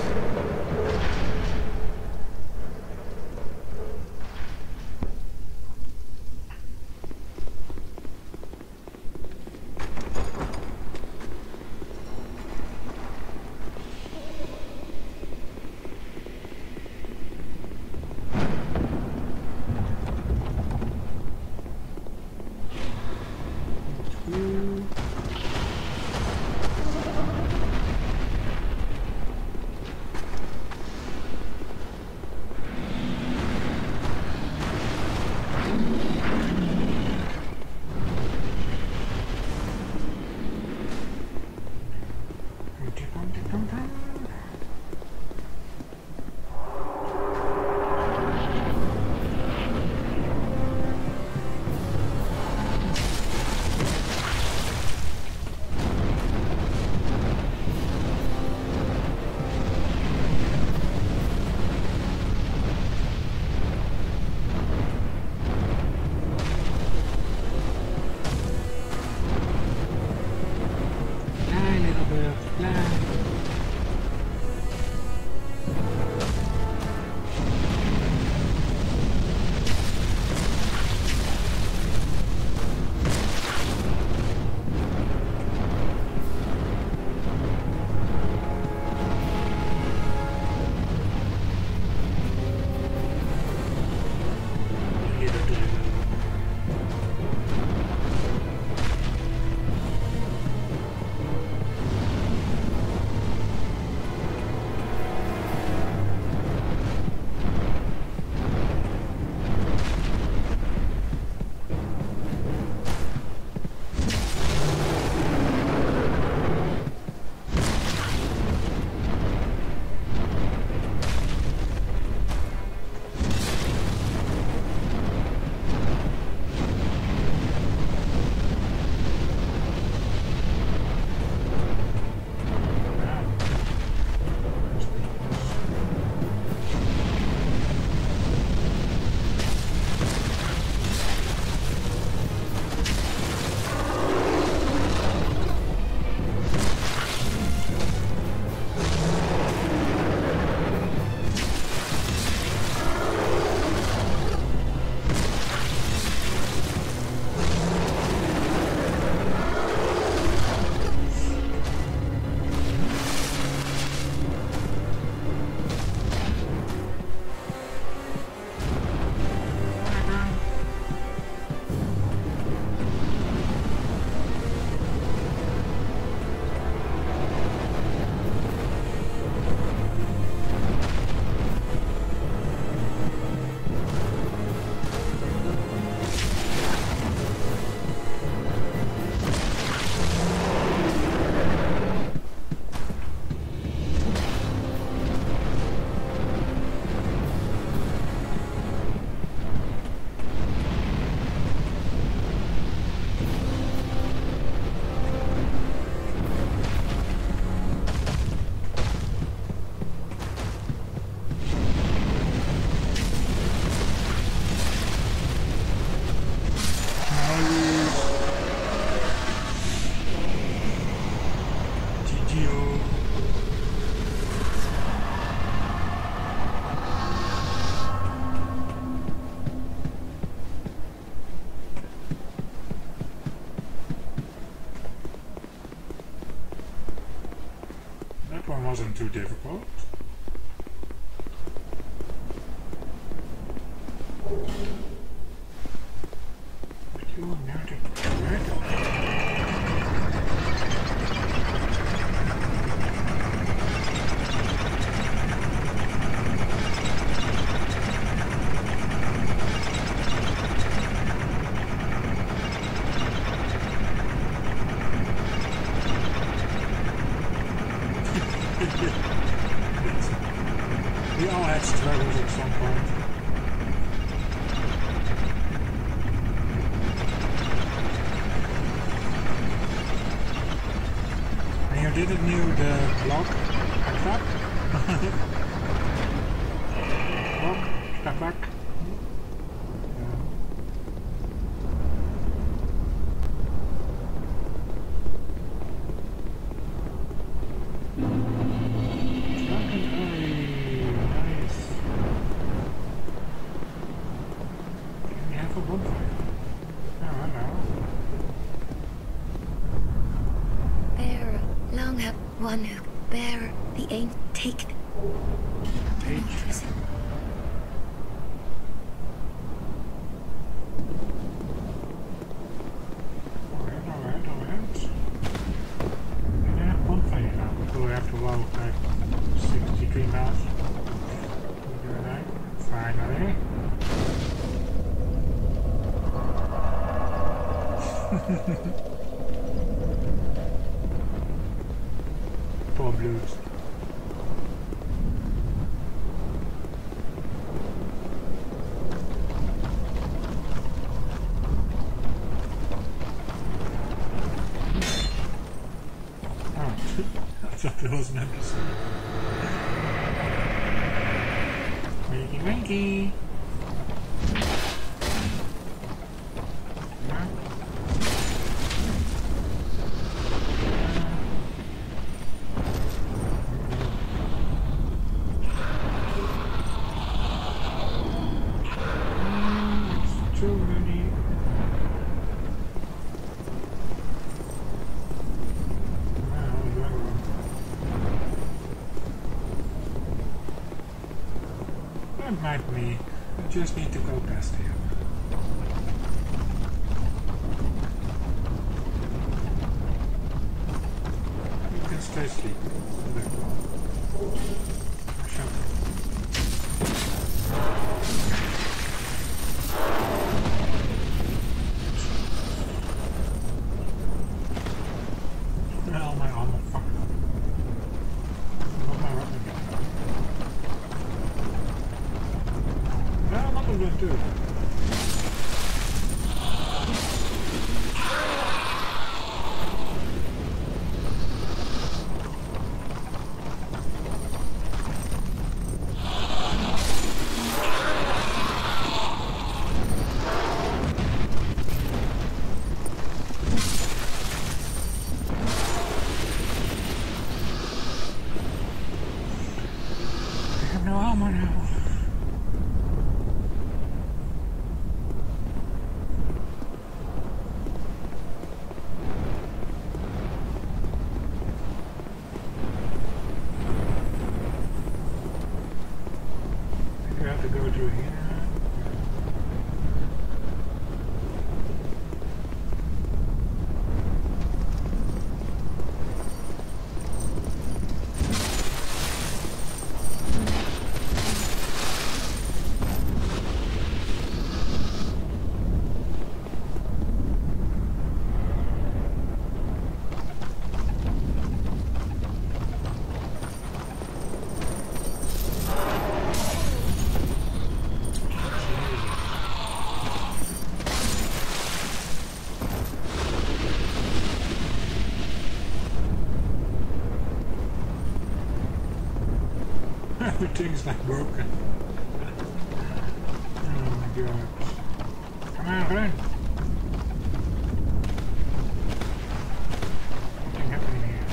[SPEAKER 2] Wasn't too difficult. You are not a we all had struggles at some point. And you didn't know the block attack? Block attack.
[SPEAKER 5] One who bear the aim take the
[SPEAKER 2] Take. Alright, alright, alright. Yeah, bonfire now. We'll have to walk like sixty-three miles. Alright, finally. Poor blues. Oh, I thought there was an episode. Wakey wakey. That might be. I just need to go past here. You can stay asleep. Shut up. Well, my armor fucked up. Not my weapon gun. No, nothing going to do. I have no armor now. You have to go through here. Everything's like broken. Oh my god. Come on, run! Nothing happening here.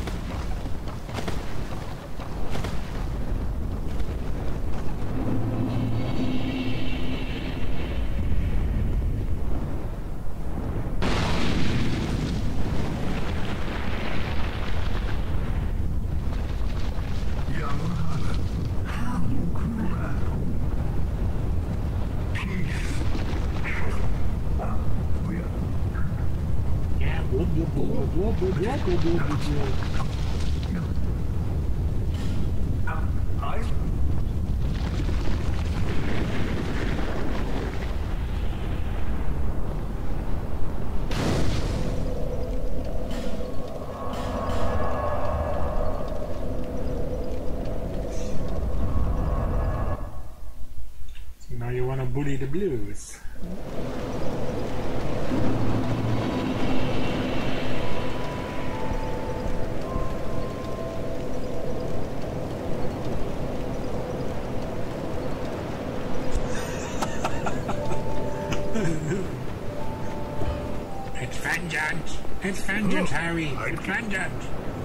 [SPEAKER 1] Young Hunter, how you grew up. Peace I
[SPEAKER 2] Now you want to bully the blues. It's vengeance! It's vengeance, Harry! It's vengeance!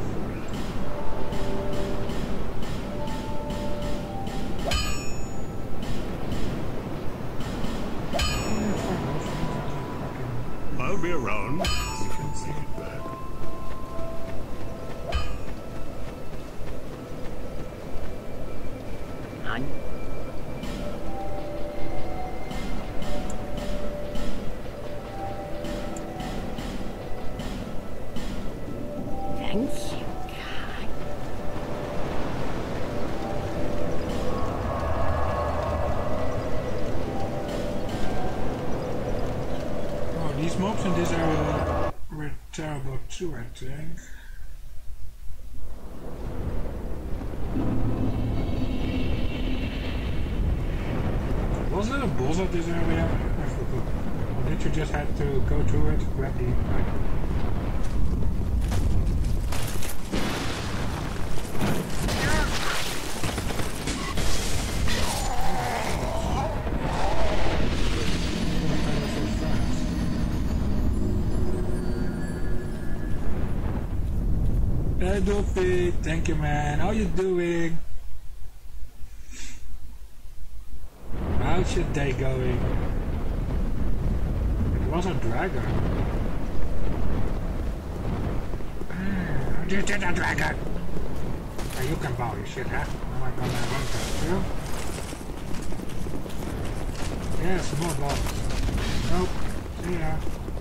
[SPEAKER 3] I'll be around if you need that.
[SPEAKER 5] Thank you.
[SPEAKER 2] These mobs in this area were terrible too, I think. Was there a boss at this area? I forgot. Or did you just have to go to it, grab the item? Hey Dolphy, thank you man. How you doing? How's your day going? It was a dragon. Ah, you did a dragon! Oh, you can bow your shit, huh? Now I'm gonna run past you. Yes, more balls. Nope. See ya.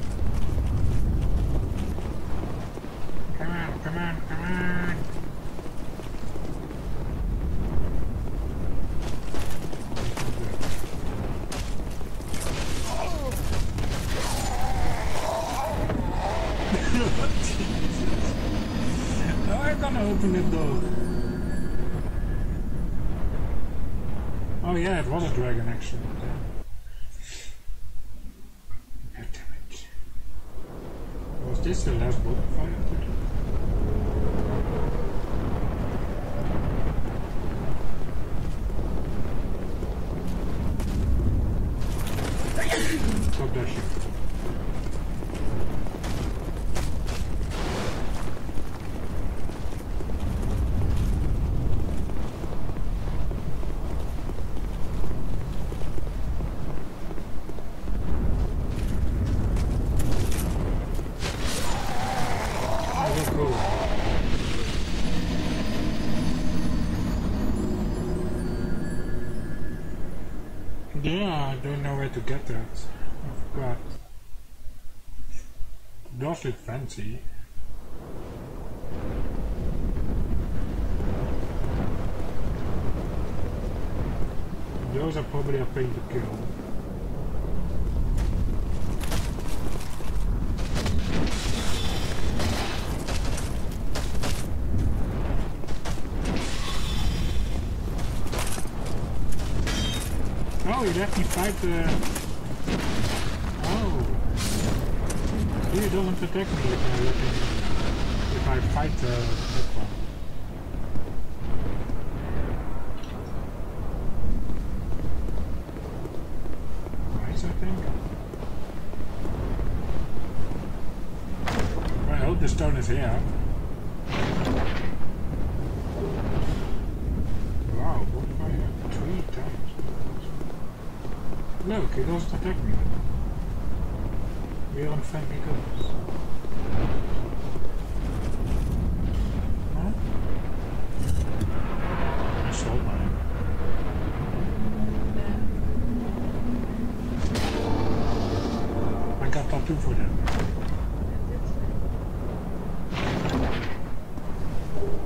[SPEAKER 2] Come on, come on, come on! Now I'm gonna open the door. Oh yeah, it was a dragon actually. God damn it. Was this the last book fight? Stop that shit. Yeah, I don't know where to get that. I forgot. It does look fancy. Those are probably a pain to kill. Oh, he let me fight the... Oh. He doesn't protect me if I, let him, if I fight the that one. Nice, I think. I hope the stone is here. Wow, what if I have three times? Look, he doesn't attack me. We're on friendly terms. Huh? I saw mine. I got tattoo for them.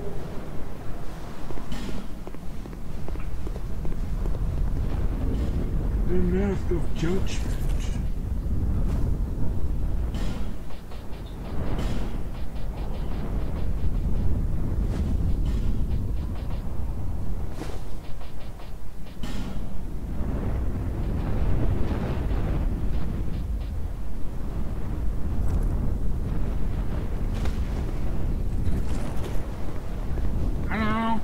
[SPEAKER 2] The mouth of judgment. Hello.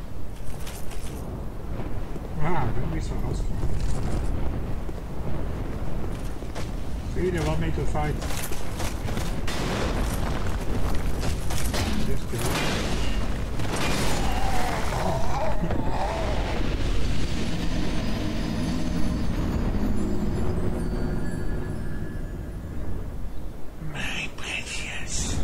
[SPEAKER 2] Wow, don't be so hostile. See, they want me to fight. This guy. My precious.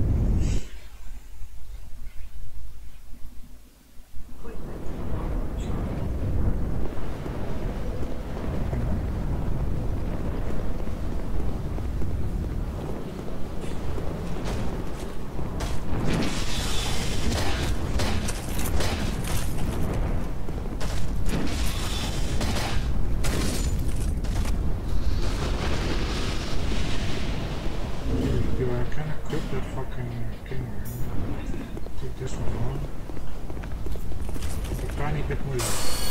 [SPEAKER 2] Do I kind of equip that fucking thing? Take this one on. Een tiny bit moeilijk.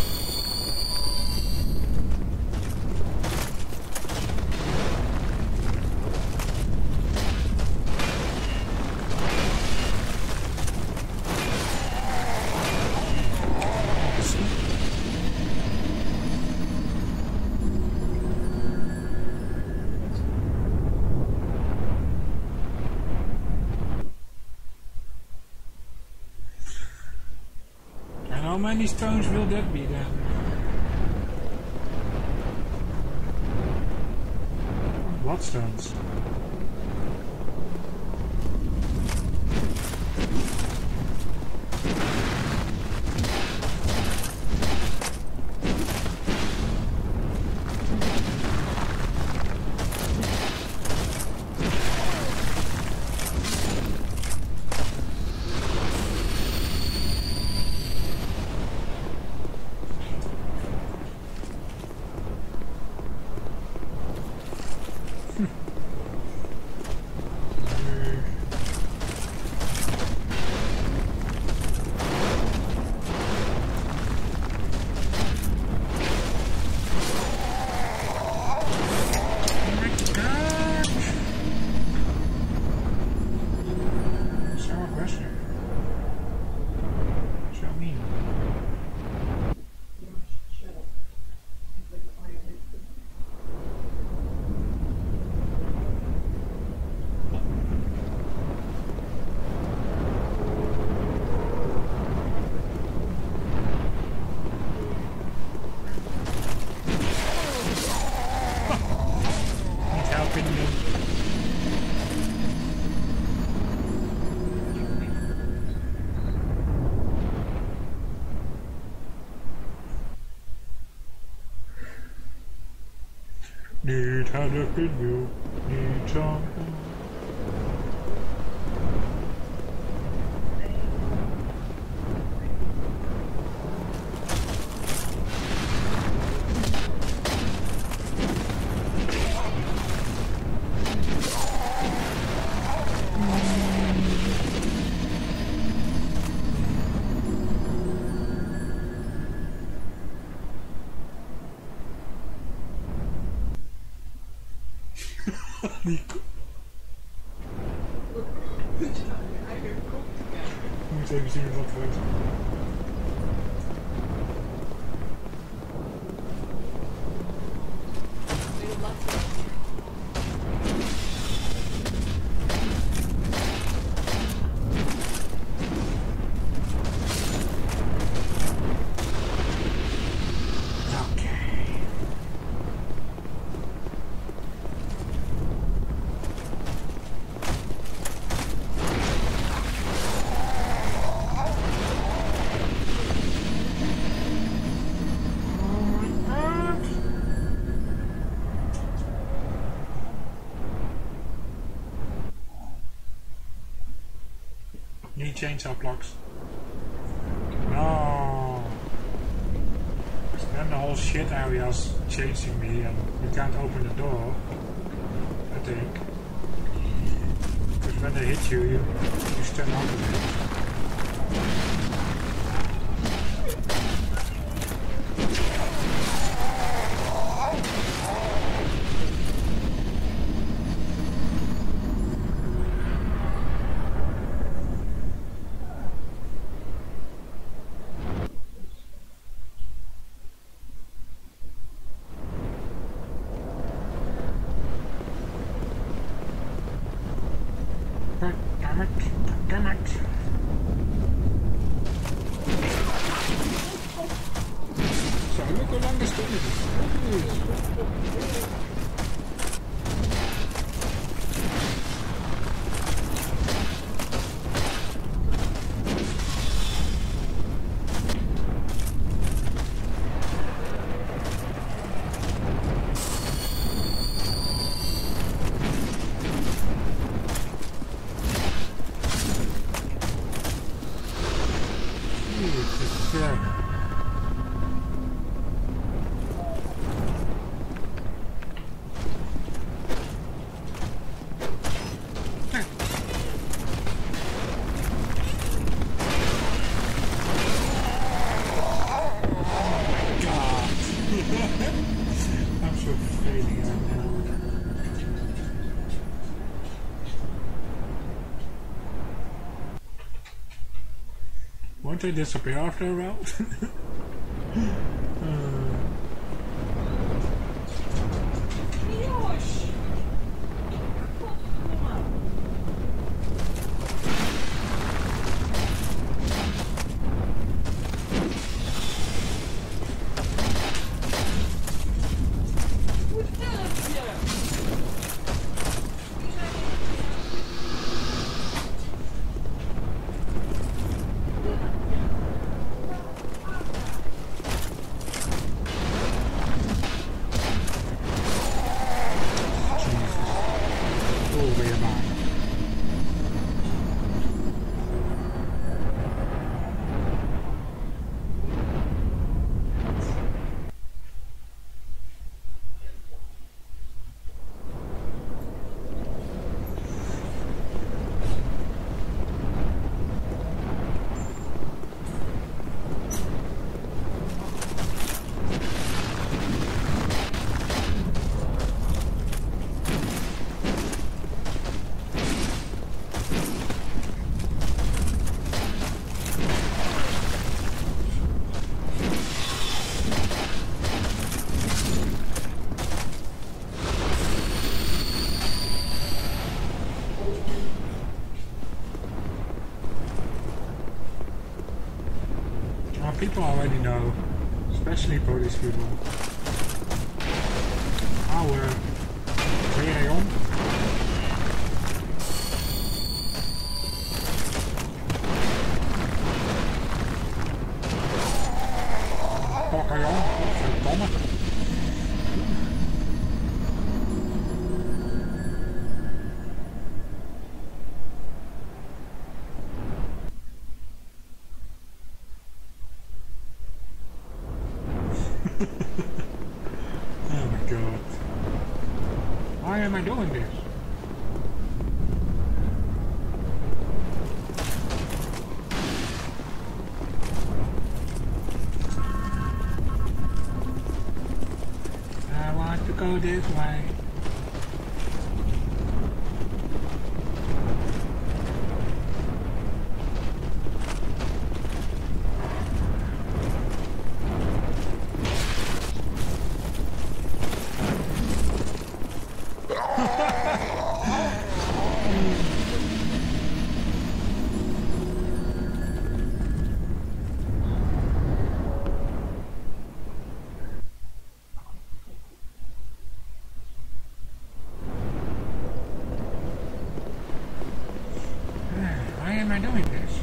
[SPEAKER 2] And how many stones will that be then? What stones? Need jalapeno, need jumbo. Nico. Ik moet even zien wat het wordt. Need chainsaw blocks. Oh. Then the whole shit area's chasing me and you can't open the door, I think. Because when they hit you, you, you stand out of it. Won't they disappear after a round? uh. People already know, especially police people. Our Rayon. Rayon, verdomme. Oh my god. Why am I doing this? I want to go this way. Why am I doing this?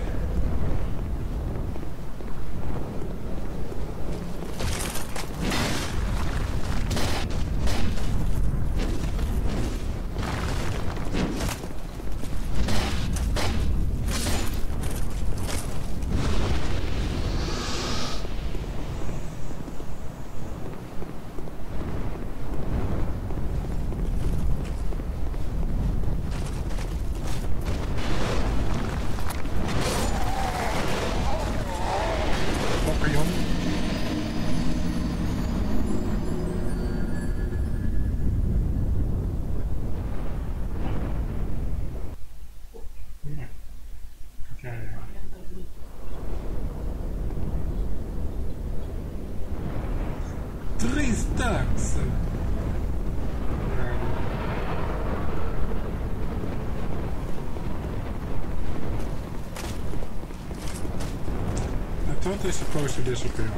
[SPEAKER 2] thought they're supposed to disappear.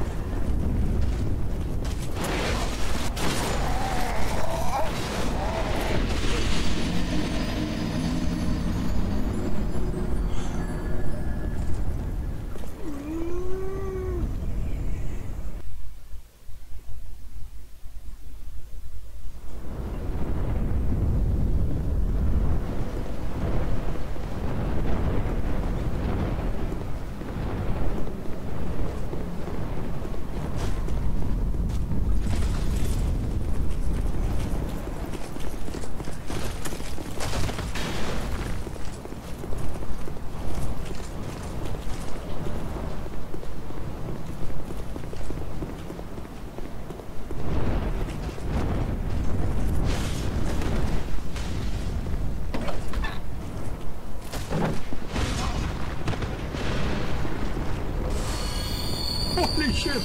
[SPEAKER 2] Holy shit!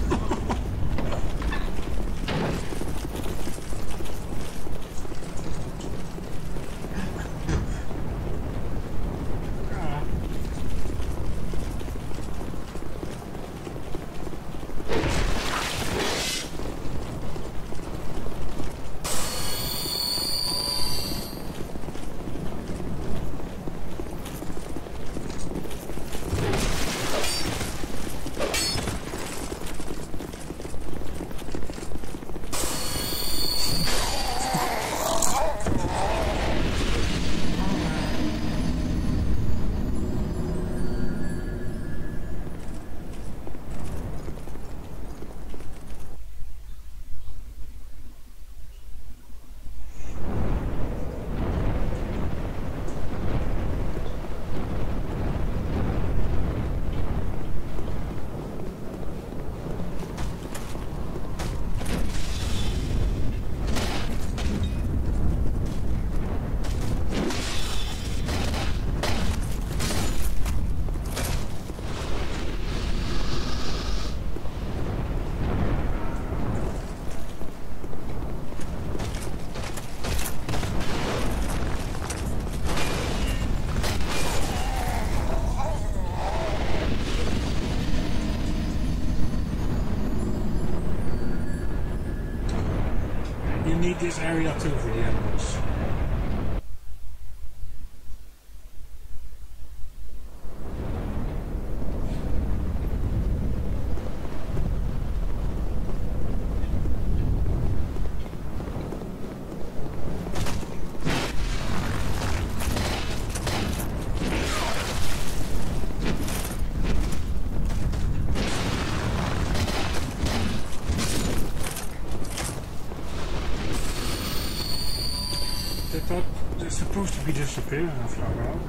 [SPEAKER 2] You need this area too for the animals. I thought they're supposed to be disappearing after a while.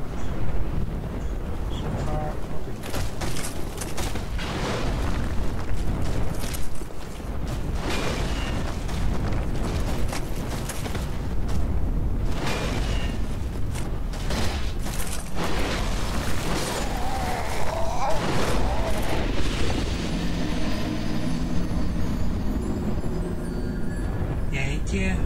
[SPEAKER 2] So far, nothing. Yeah.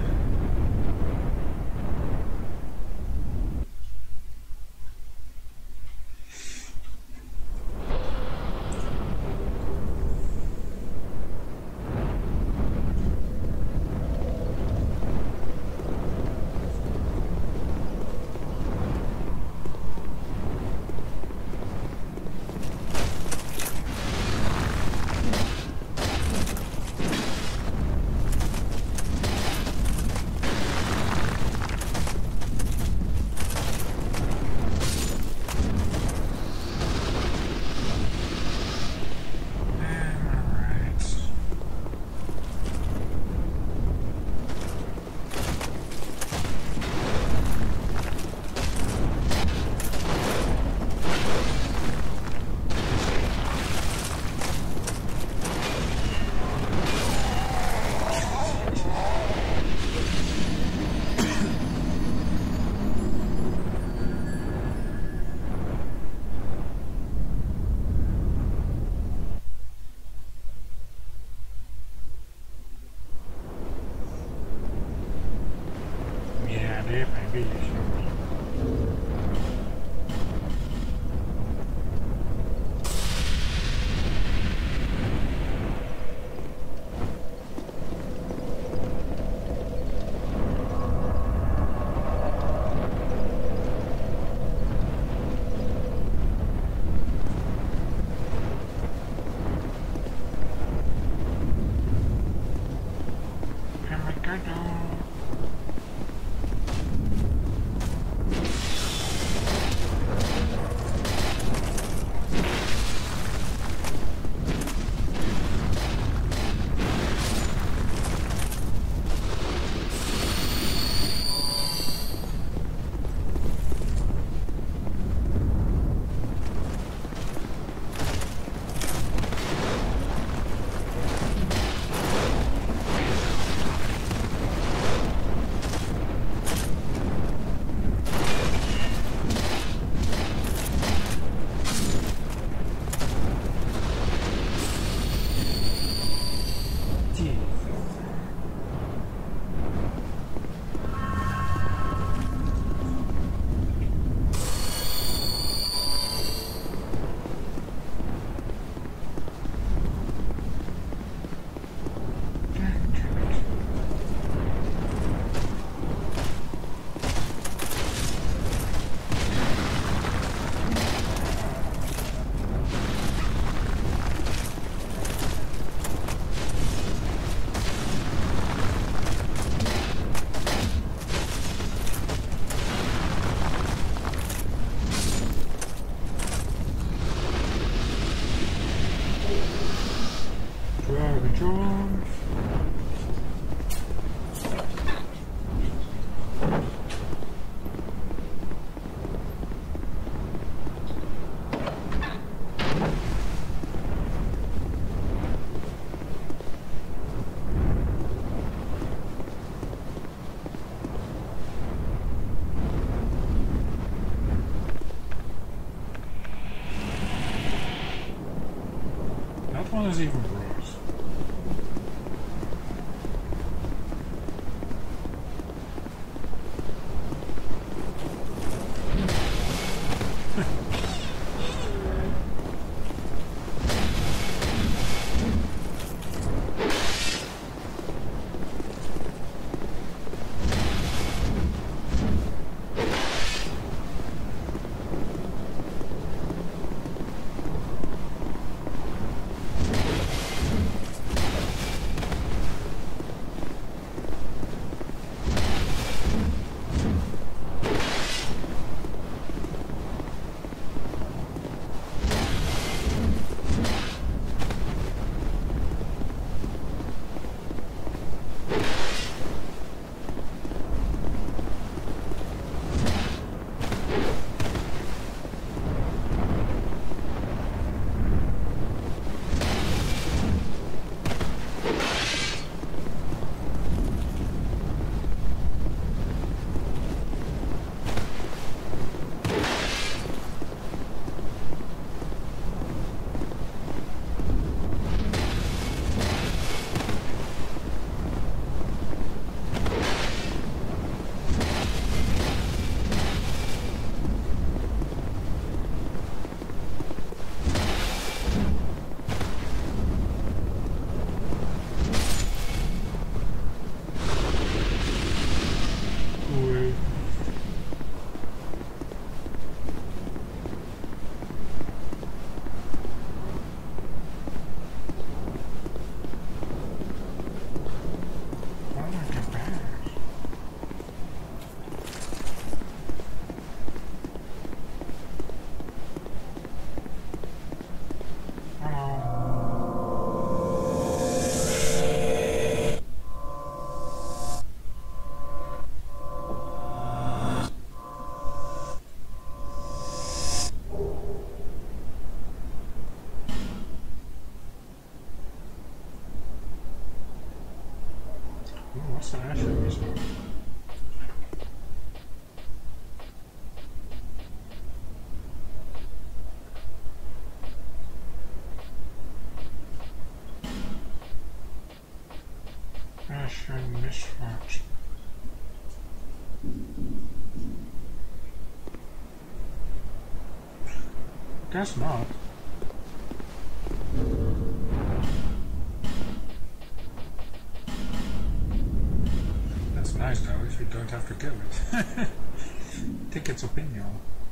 [SPEAKER 2] smells even worse. What's the ash in this one? Ash and mismatch. Guess not. Nice though, if you don't have to kill it. Ticket's opinion.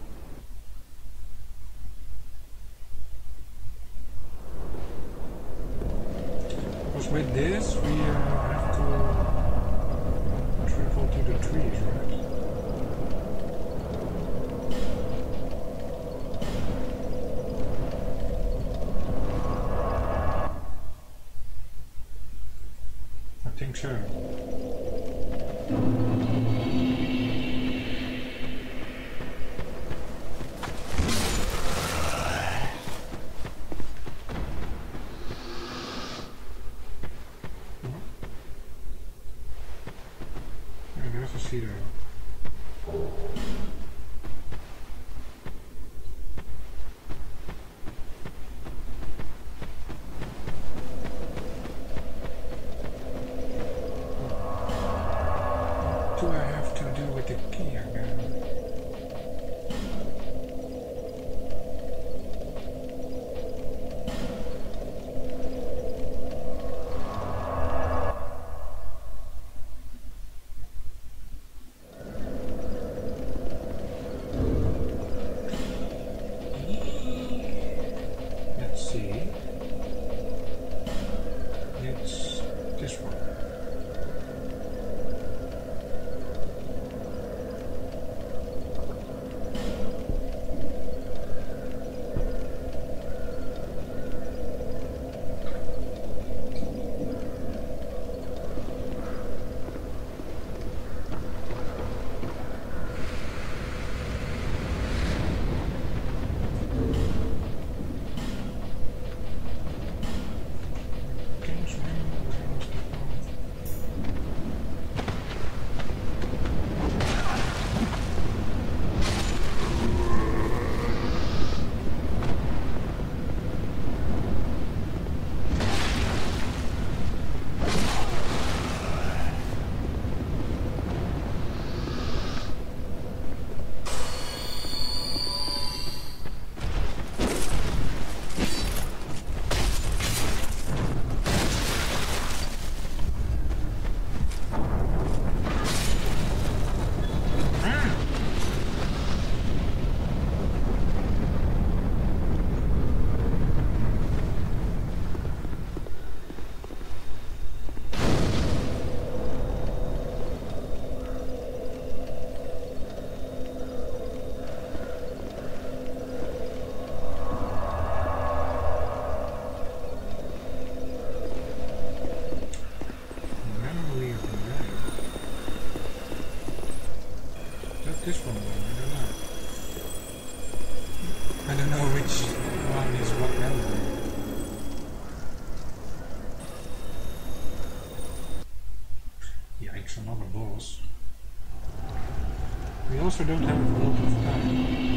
[SPEAKER 2] Because with this, we uh, have to travel to the trees, right? I think so. Cheeto. What do I have to do with the key again? This one, I don't know. I don't know which one is what level. Yikes, another boss. We also don't have a lot of time.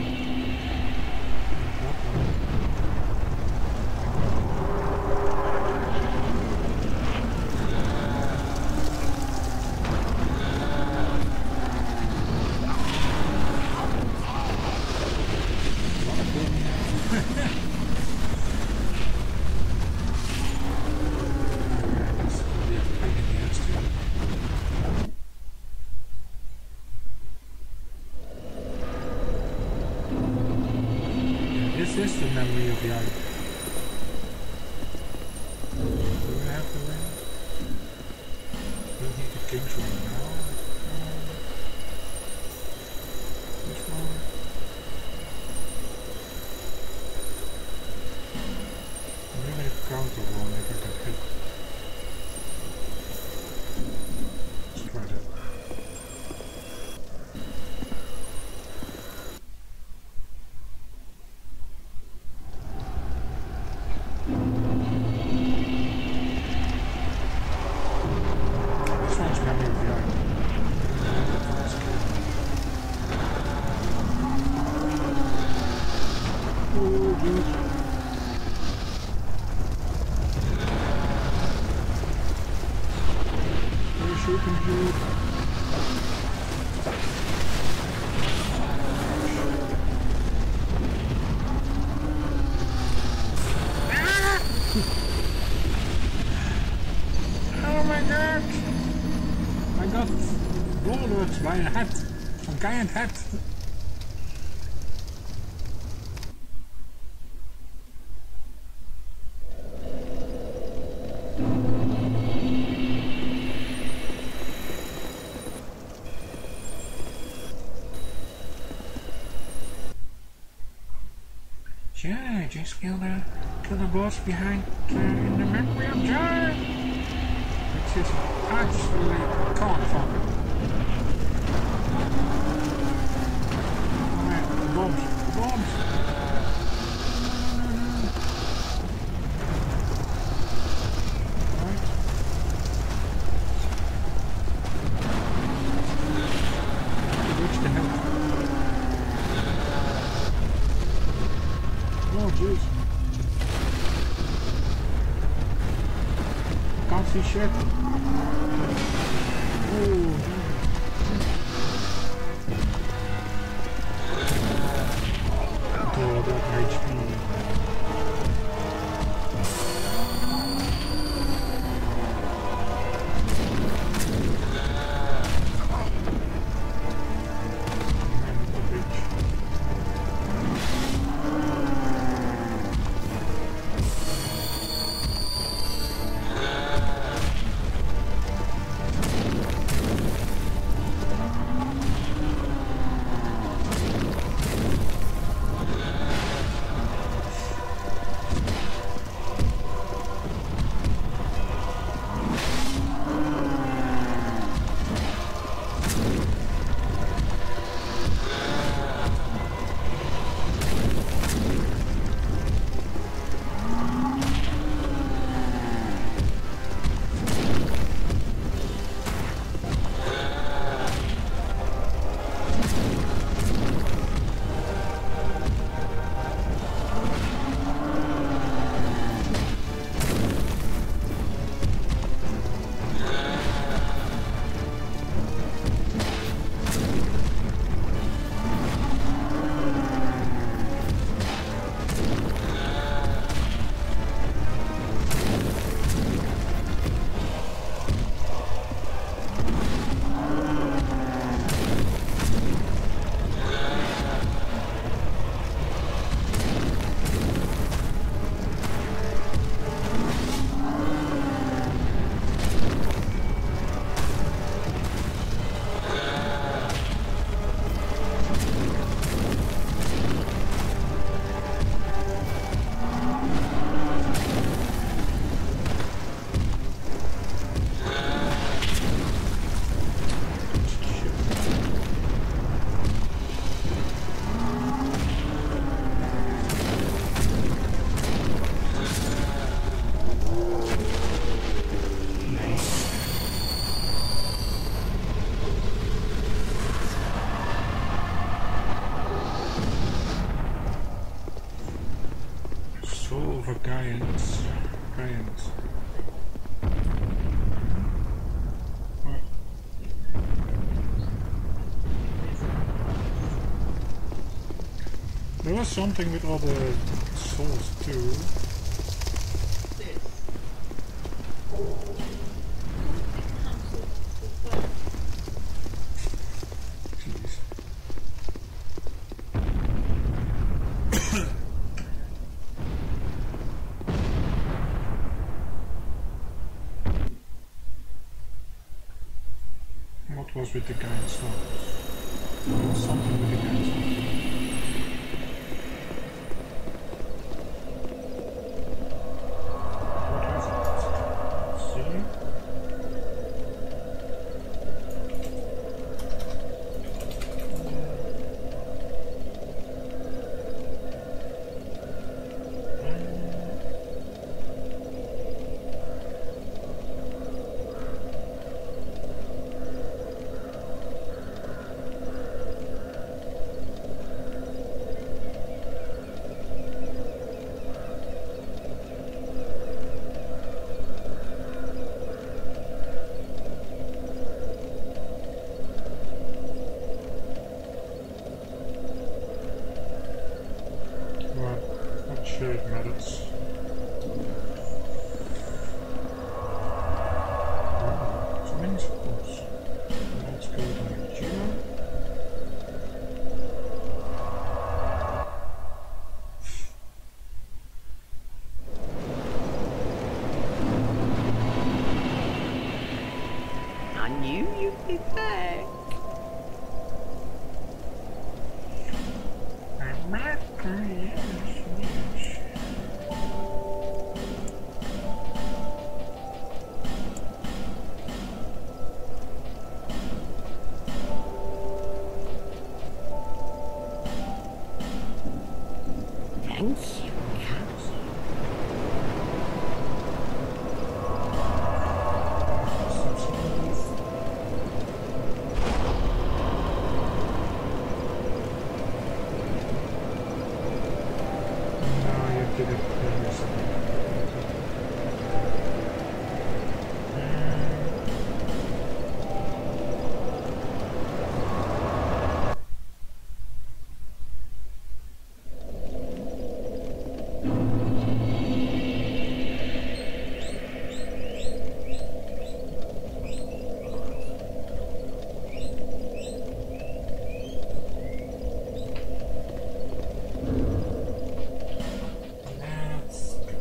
[SPEAKER 2] This is the memory of the island. Do we have the ring? Do we need the king's ring now? This one? I'm going to counter one if I can hit. Let's try that. By a hat, een giant hat. Sure, just kill the kill the boss behind uh, in the memory of John. Which is absolutely can't find it. Bombs! Bombs! Right. Reach the hell. Oh jeez. Can't see shit. Oh. H P. giants. Giants. What? There was something with all the souls too. What was with the giant souls? There was something with the giant souls. Shared methods. Oh, so many schools. Let's go to Nigeria.
[SPEAKER 9] I knew you'd be back.
[SPEAKER 2] I'm back.
[SPEAKER 9] Thank you, Cat.
[SPEAKER 2] No, you did it previously. Let's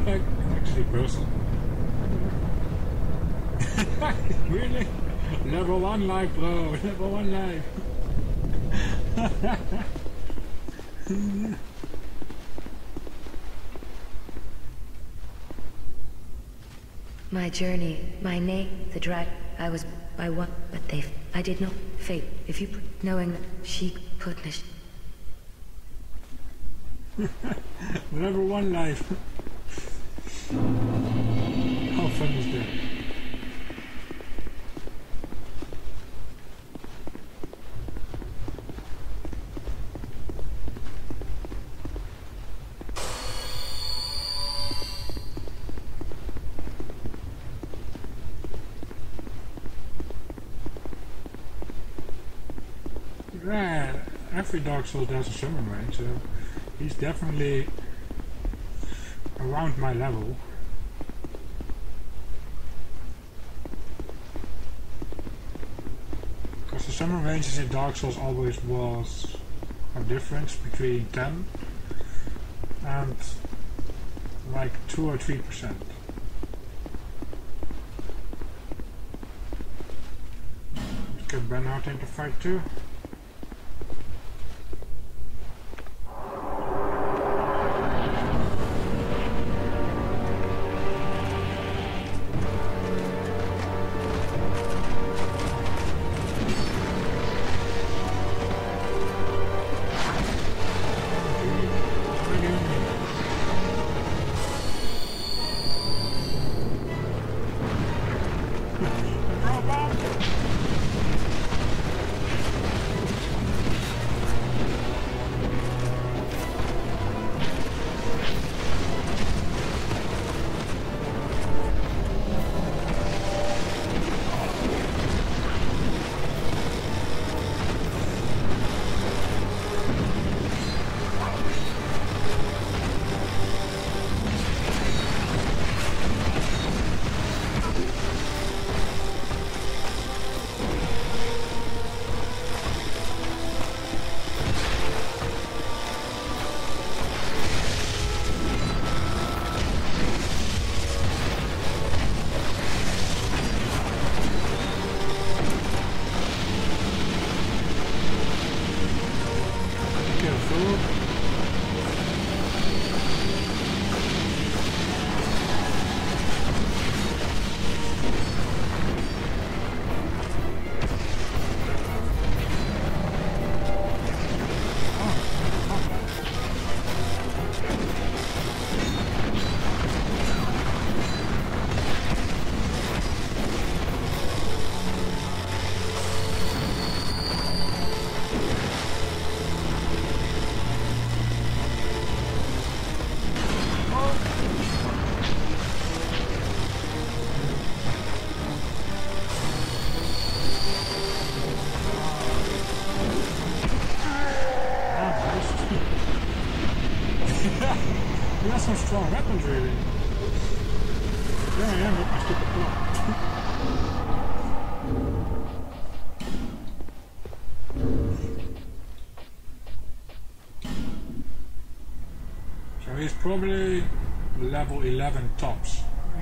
[SPEAKER 2] Actually, person. Really? Level one life, bro. Level one life.
[SPEAKER 5] My journey, my name, the drag. I was by one, but they. I did not fate. If you, knowing that she couldn't.
[SPEAKER 2] Level one life. How fun is that? Yeah, every Dark Souls has a summon range, so he's definitely around my level. Because the summon ranges in Dark Souls always was a difference between ten and like two or three percent. Let's get Ben out into fight too. Some strong weapons, really. There I am with my stupid block. So he's probably level eleven tops.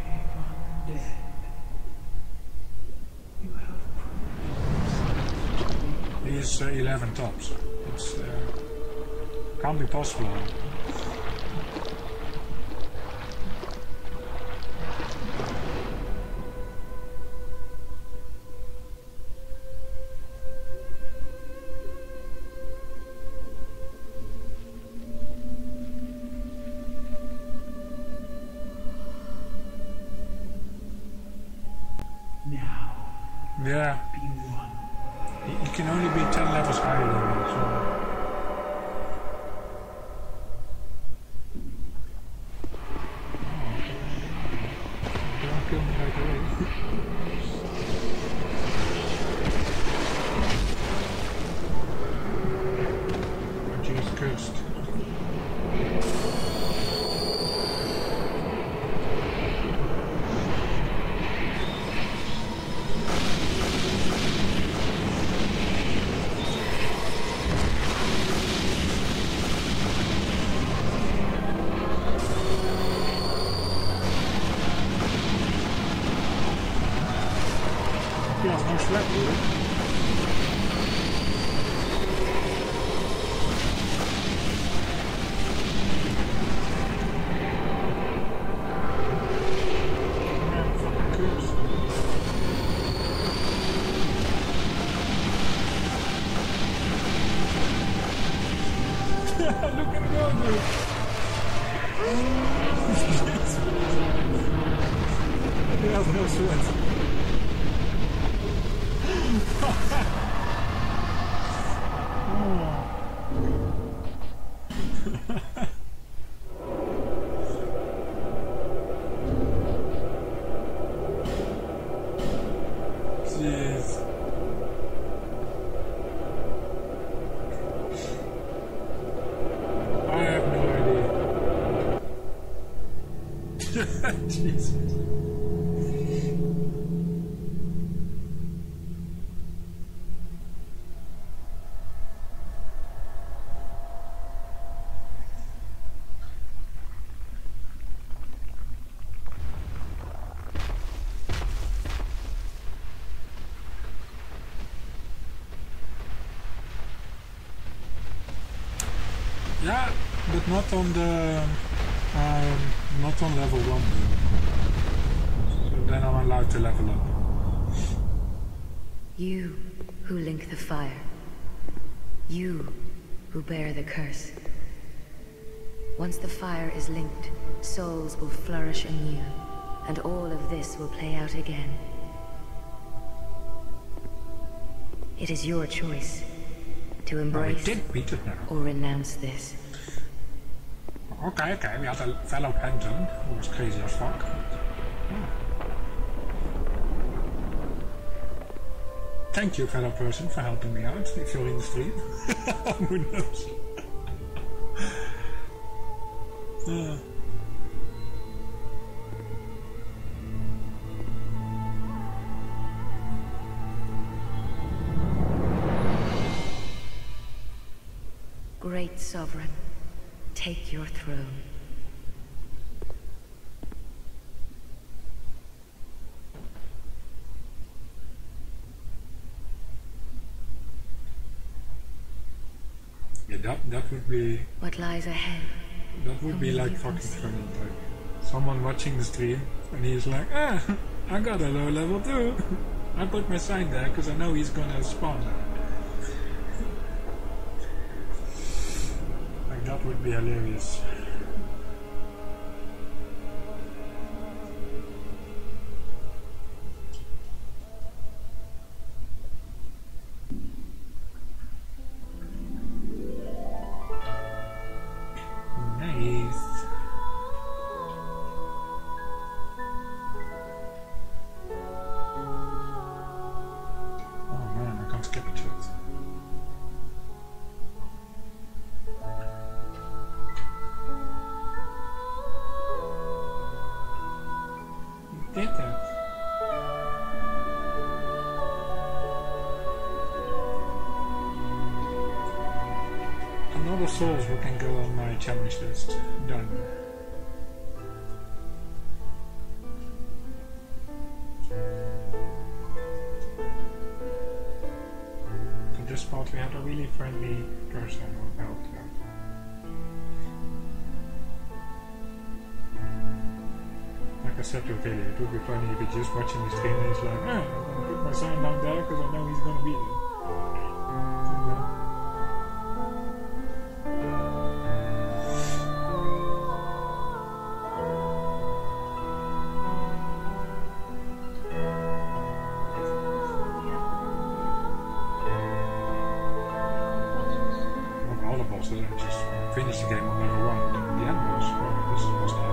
[SPEAKER 2] He's uh, eleven tops. It's uh, can't be possible. Yeah, he, he can only be ten levels higher than me, so... Oh, don't kill me right away. I'm just cursed. Look at go, dude. He has no sweat. Jeez. I have no idea. Jesus. Yeah, but not on the, um, not on level one. So then I'm allowed to level up.
[SPEAKER 5] You who link the fire. You who bear the curse. Once the fire is linked, souls will flourish anew, and all of this will play out again. It is your choice to embrace or renounce this.
[SPEAKER 2] Okay, okay, we had a fellow Penton who was crazy as fuck. Yeah. Thank you, fellow person, for helping me out if you're in the stream. Who knows? uh.
[SPEAKER 5] Great Sovereign, take your throne.
[SPEAKER 2] Yeah, that, that would be...
[SPEAKER 5] What lies ahead?
[SPEAKER 2] That would be like fucking funny, like someone watching the stream and he's like, ah, I got a low level too. I put my sign there because I know he's gonna spawn there. Like that would be hilarious. Nice. Oh man, I can't skip it yet. You did that. Another souls who can go on my challenge list. Done. In this spot we had a really friendly person who helped out. Like I said to Billy, it would be funny if he's just watching the stream and he's like, eh, I'm gonna put my sign down there because I know he's gonna be there. So I just finished the game on level one, and the end was, well, this was the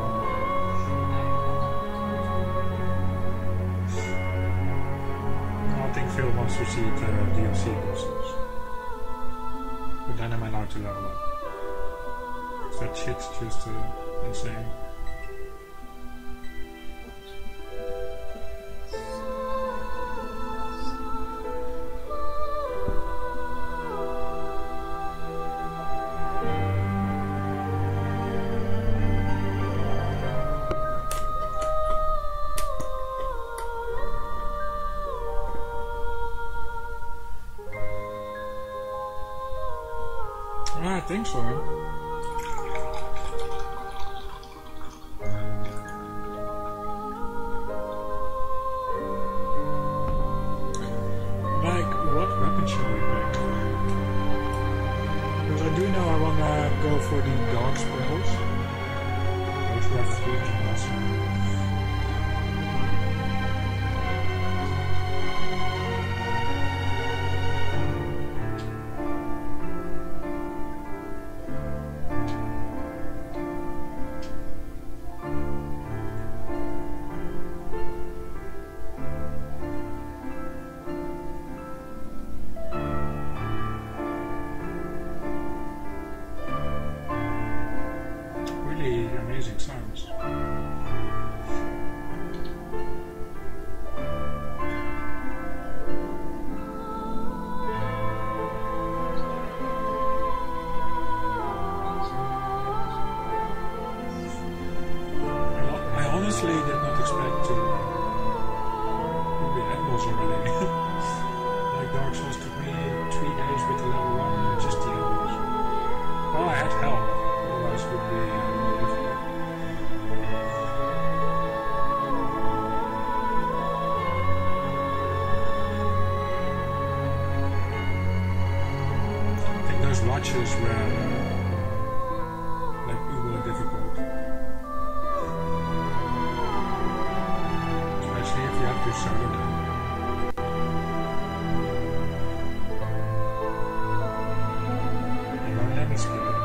[SPEAKER 2] end. I think Phil wants to see the D L C bosses. But then I'm allowed to level up. That shit's just uh, insane. I think so. Like, what weapon shall we pick? Because I do know I wanna go for the Dark Spells. Those refuge and awesome. Amazing sounds. I honestly did not expect to be animals already. Like Dark Souls took me three days with the level one and just the animals. Well, I had help, otherwise it would be uh, more difficult. Watches were uh, like uber difficult, especially if you have to solo them. You won't let me skip it.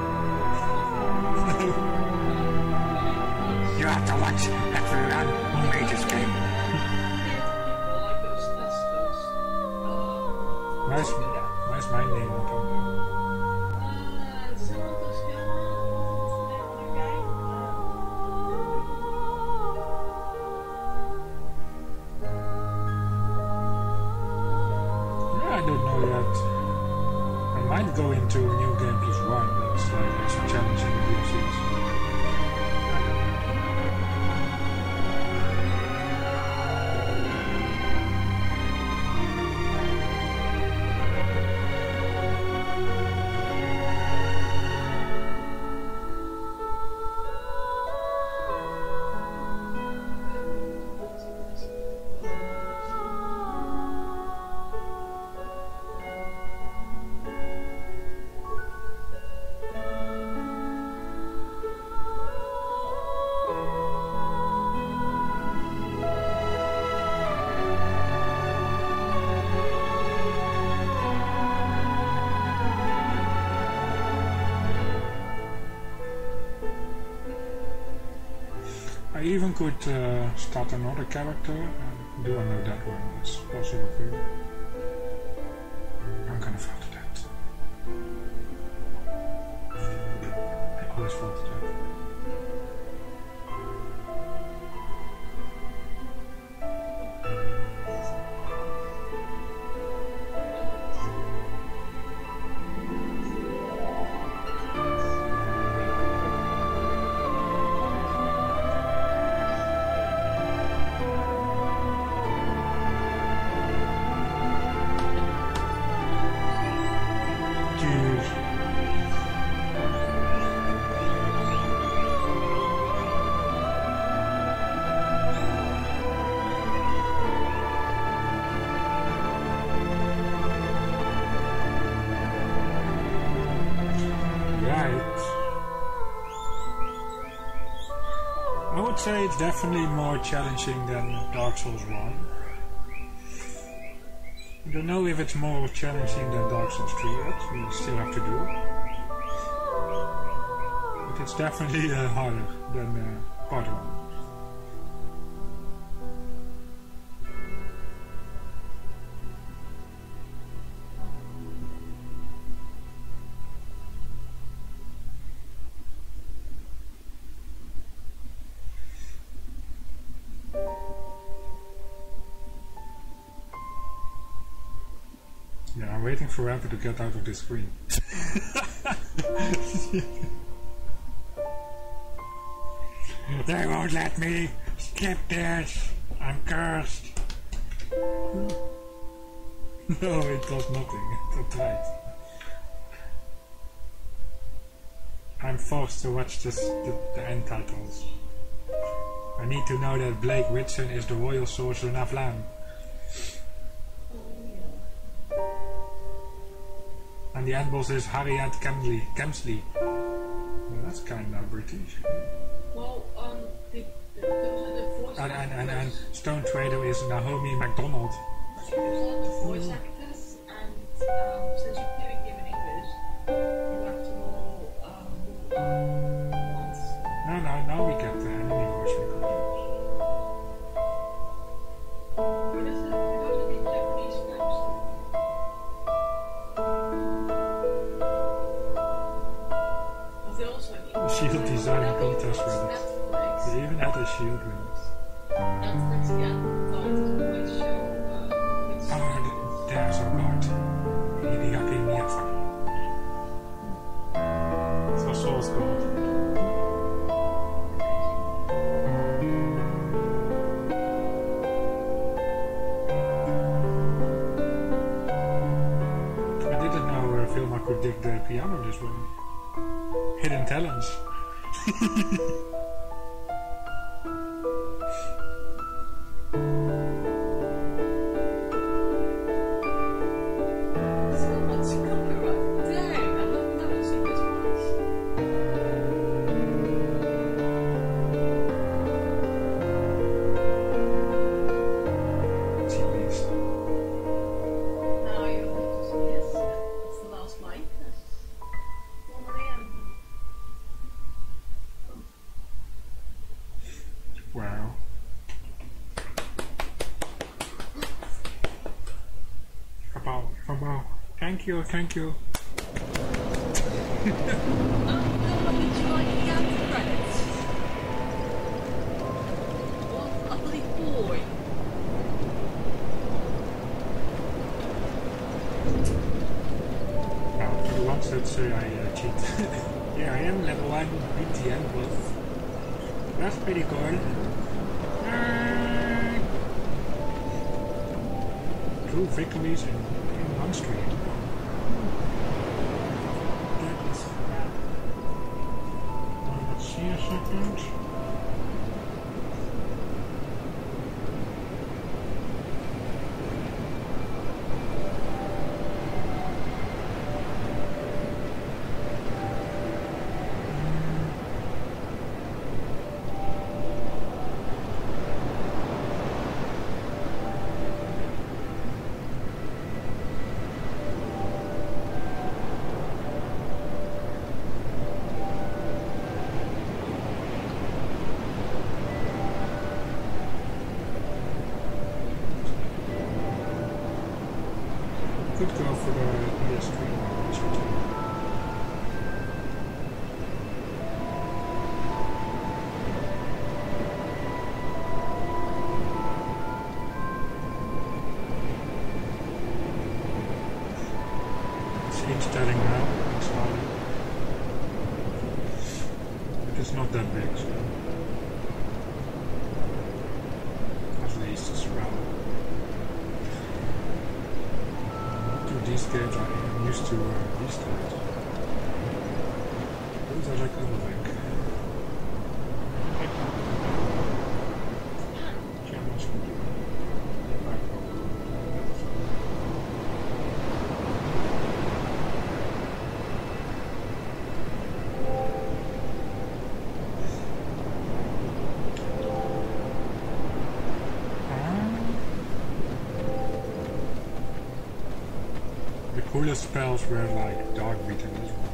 [SPEAKER 2] You have to watch every run on Mage's game. Where's, where's my name on top there? Go into New Game Plus One, that's like actually challenging the D L Cs. I even could uh, start another character. Uh, do I know that one? That's possible for you. I'm gonna fall to that. I always fall to that. I would say it's definitely more challenging than Dark Souls one. I don't know if it's more challenging than Dark Souls three yet, we still have to do. But it's definitely uh, harder than uh, part one. Yeah, I'm waiting forever to get out of this screen. They won't let me skip this. I'm cursed. No, it does nothing. That's right. I'm forced to watch this, the, the end titles. I need to know that Blake Whitson is the royal sorcerer Navlan. And the end boss is Harriet Kemsley. Kemsley. Well, that's kind of British.
[SPEAKER 7] Well, um, the, the, those are the voice
[SPEAKER 2] and,
[SPEAKER 7] actors.
[SPEAKER 2] And, and, and Stone Trader is Naomi MacDonald.
[SPEAKER 7] Those are the voice actors, and um, since you're doing him in English, you have to know um, who um, wants.
[SPEAKER 2] No, no, now we get the enemy voice recordings.
[SPEAKER 7] But this is, those are the Japanese films. But they also have
[SPEAKER 2] The Shield design contest with it.
[SPEAKER 7] Netflix.
[SPEAKER 2] They even had a Shield with it.
[SPEAKER 7] Netflix, yeah, thought which show. Uh, which
[SPEAKER 2] Oh, there's our guard. Hideaki Miyazaki. That's what Soul's called. I didn't know uh, Vilma could dig the piano this way. Hidden talents.
[SPEAKER 7] So much copyright. Dang, I've never seen this once.
[SPEAKER 2] Jeez.
[SPEAKER 7] Now you have to see this. It's the last mic. That's one of the end.
[SPEAKER 2] Wow. Wow. Wow. Thank you, thank you.
[SPEAKER 7] Oh, no, did you like the end credits? What a ugly boy.
[SPEAKER 2] Now, for the ones that say I uh, cheat. Here I am, level one, beat the end boss. That's pretty cool. Ah. Two victories in, in one stream. That is crap. Now, let's see a second. Could go for the P S three version too. It's installing now, installing. But it's not that big, so at least it's around. These games I'm used to uh, these games. Those are like Overlink. Cameras. The coolest spells were like dog beating as well.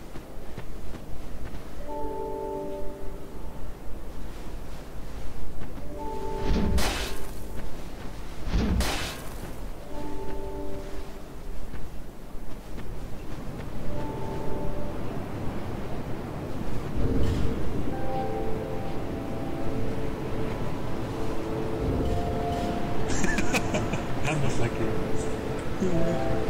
[SPEAKER 2] That was like it.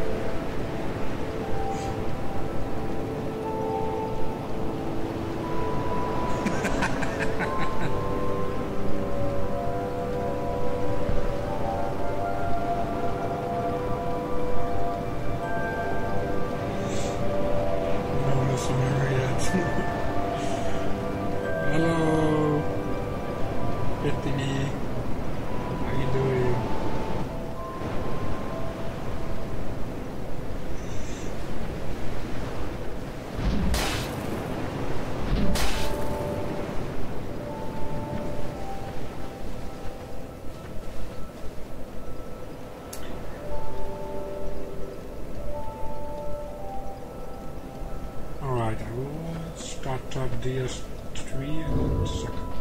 [SPEAKER 2] Hello, Brittany. How you doing? D S three and then suck.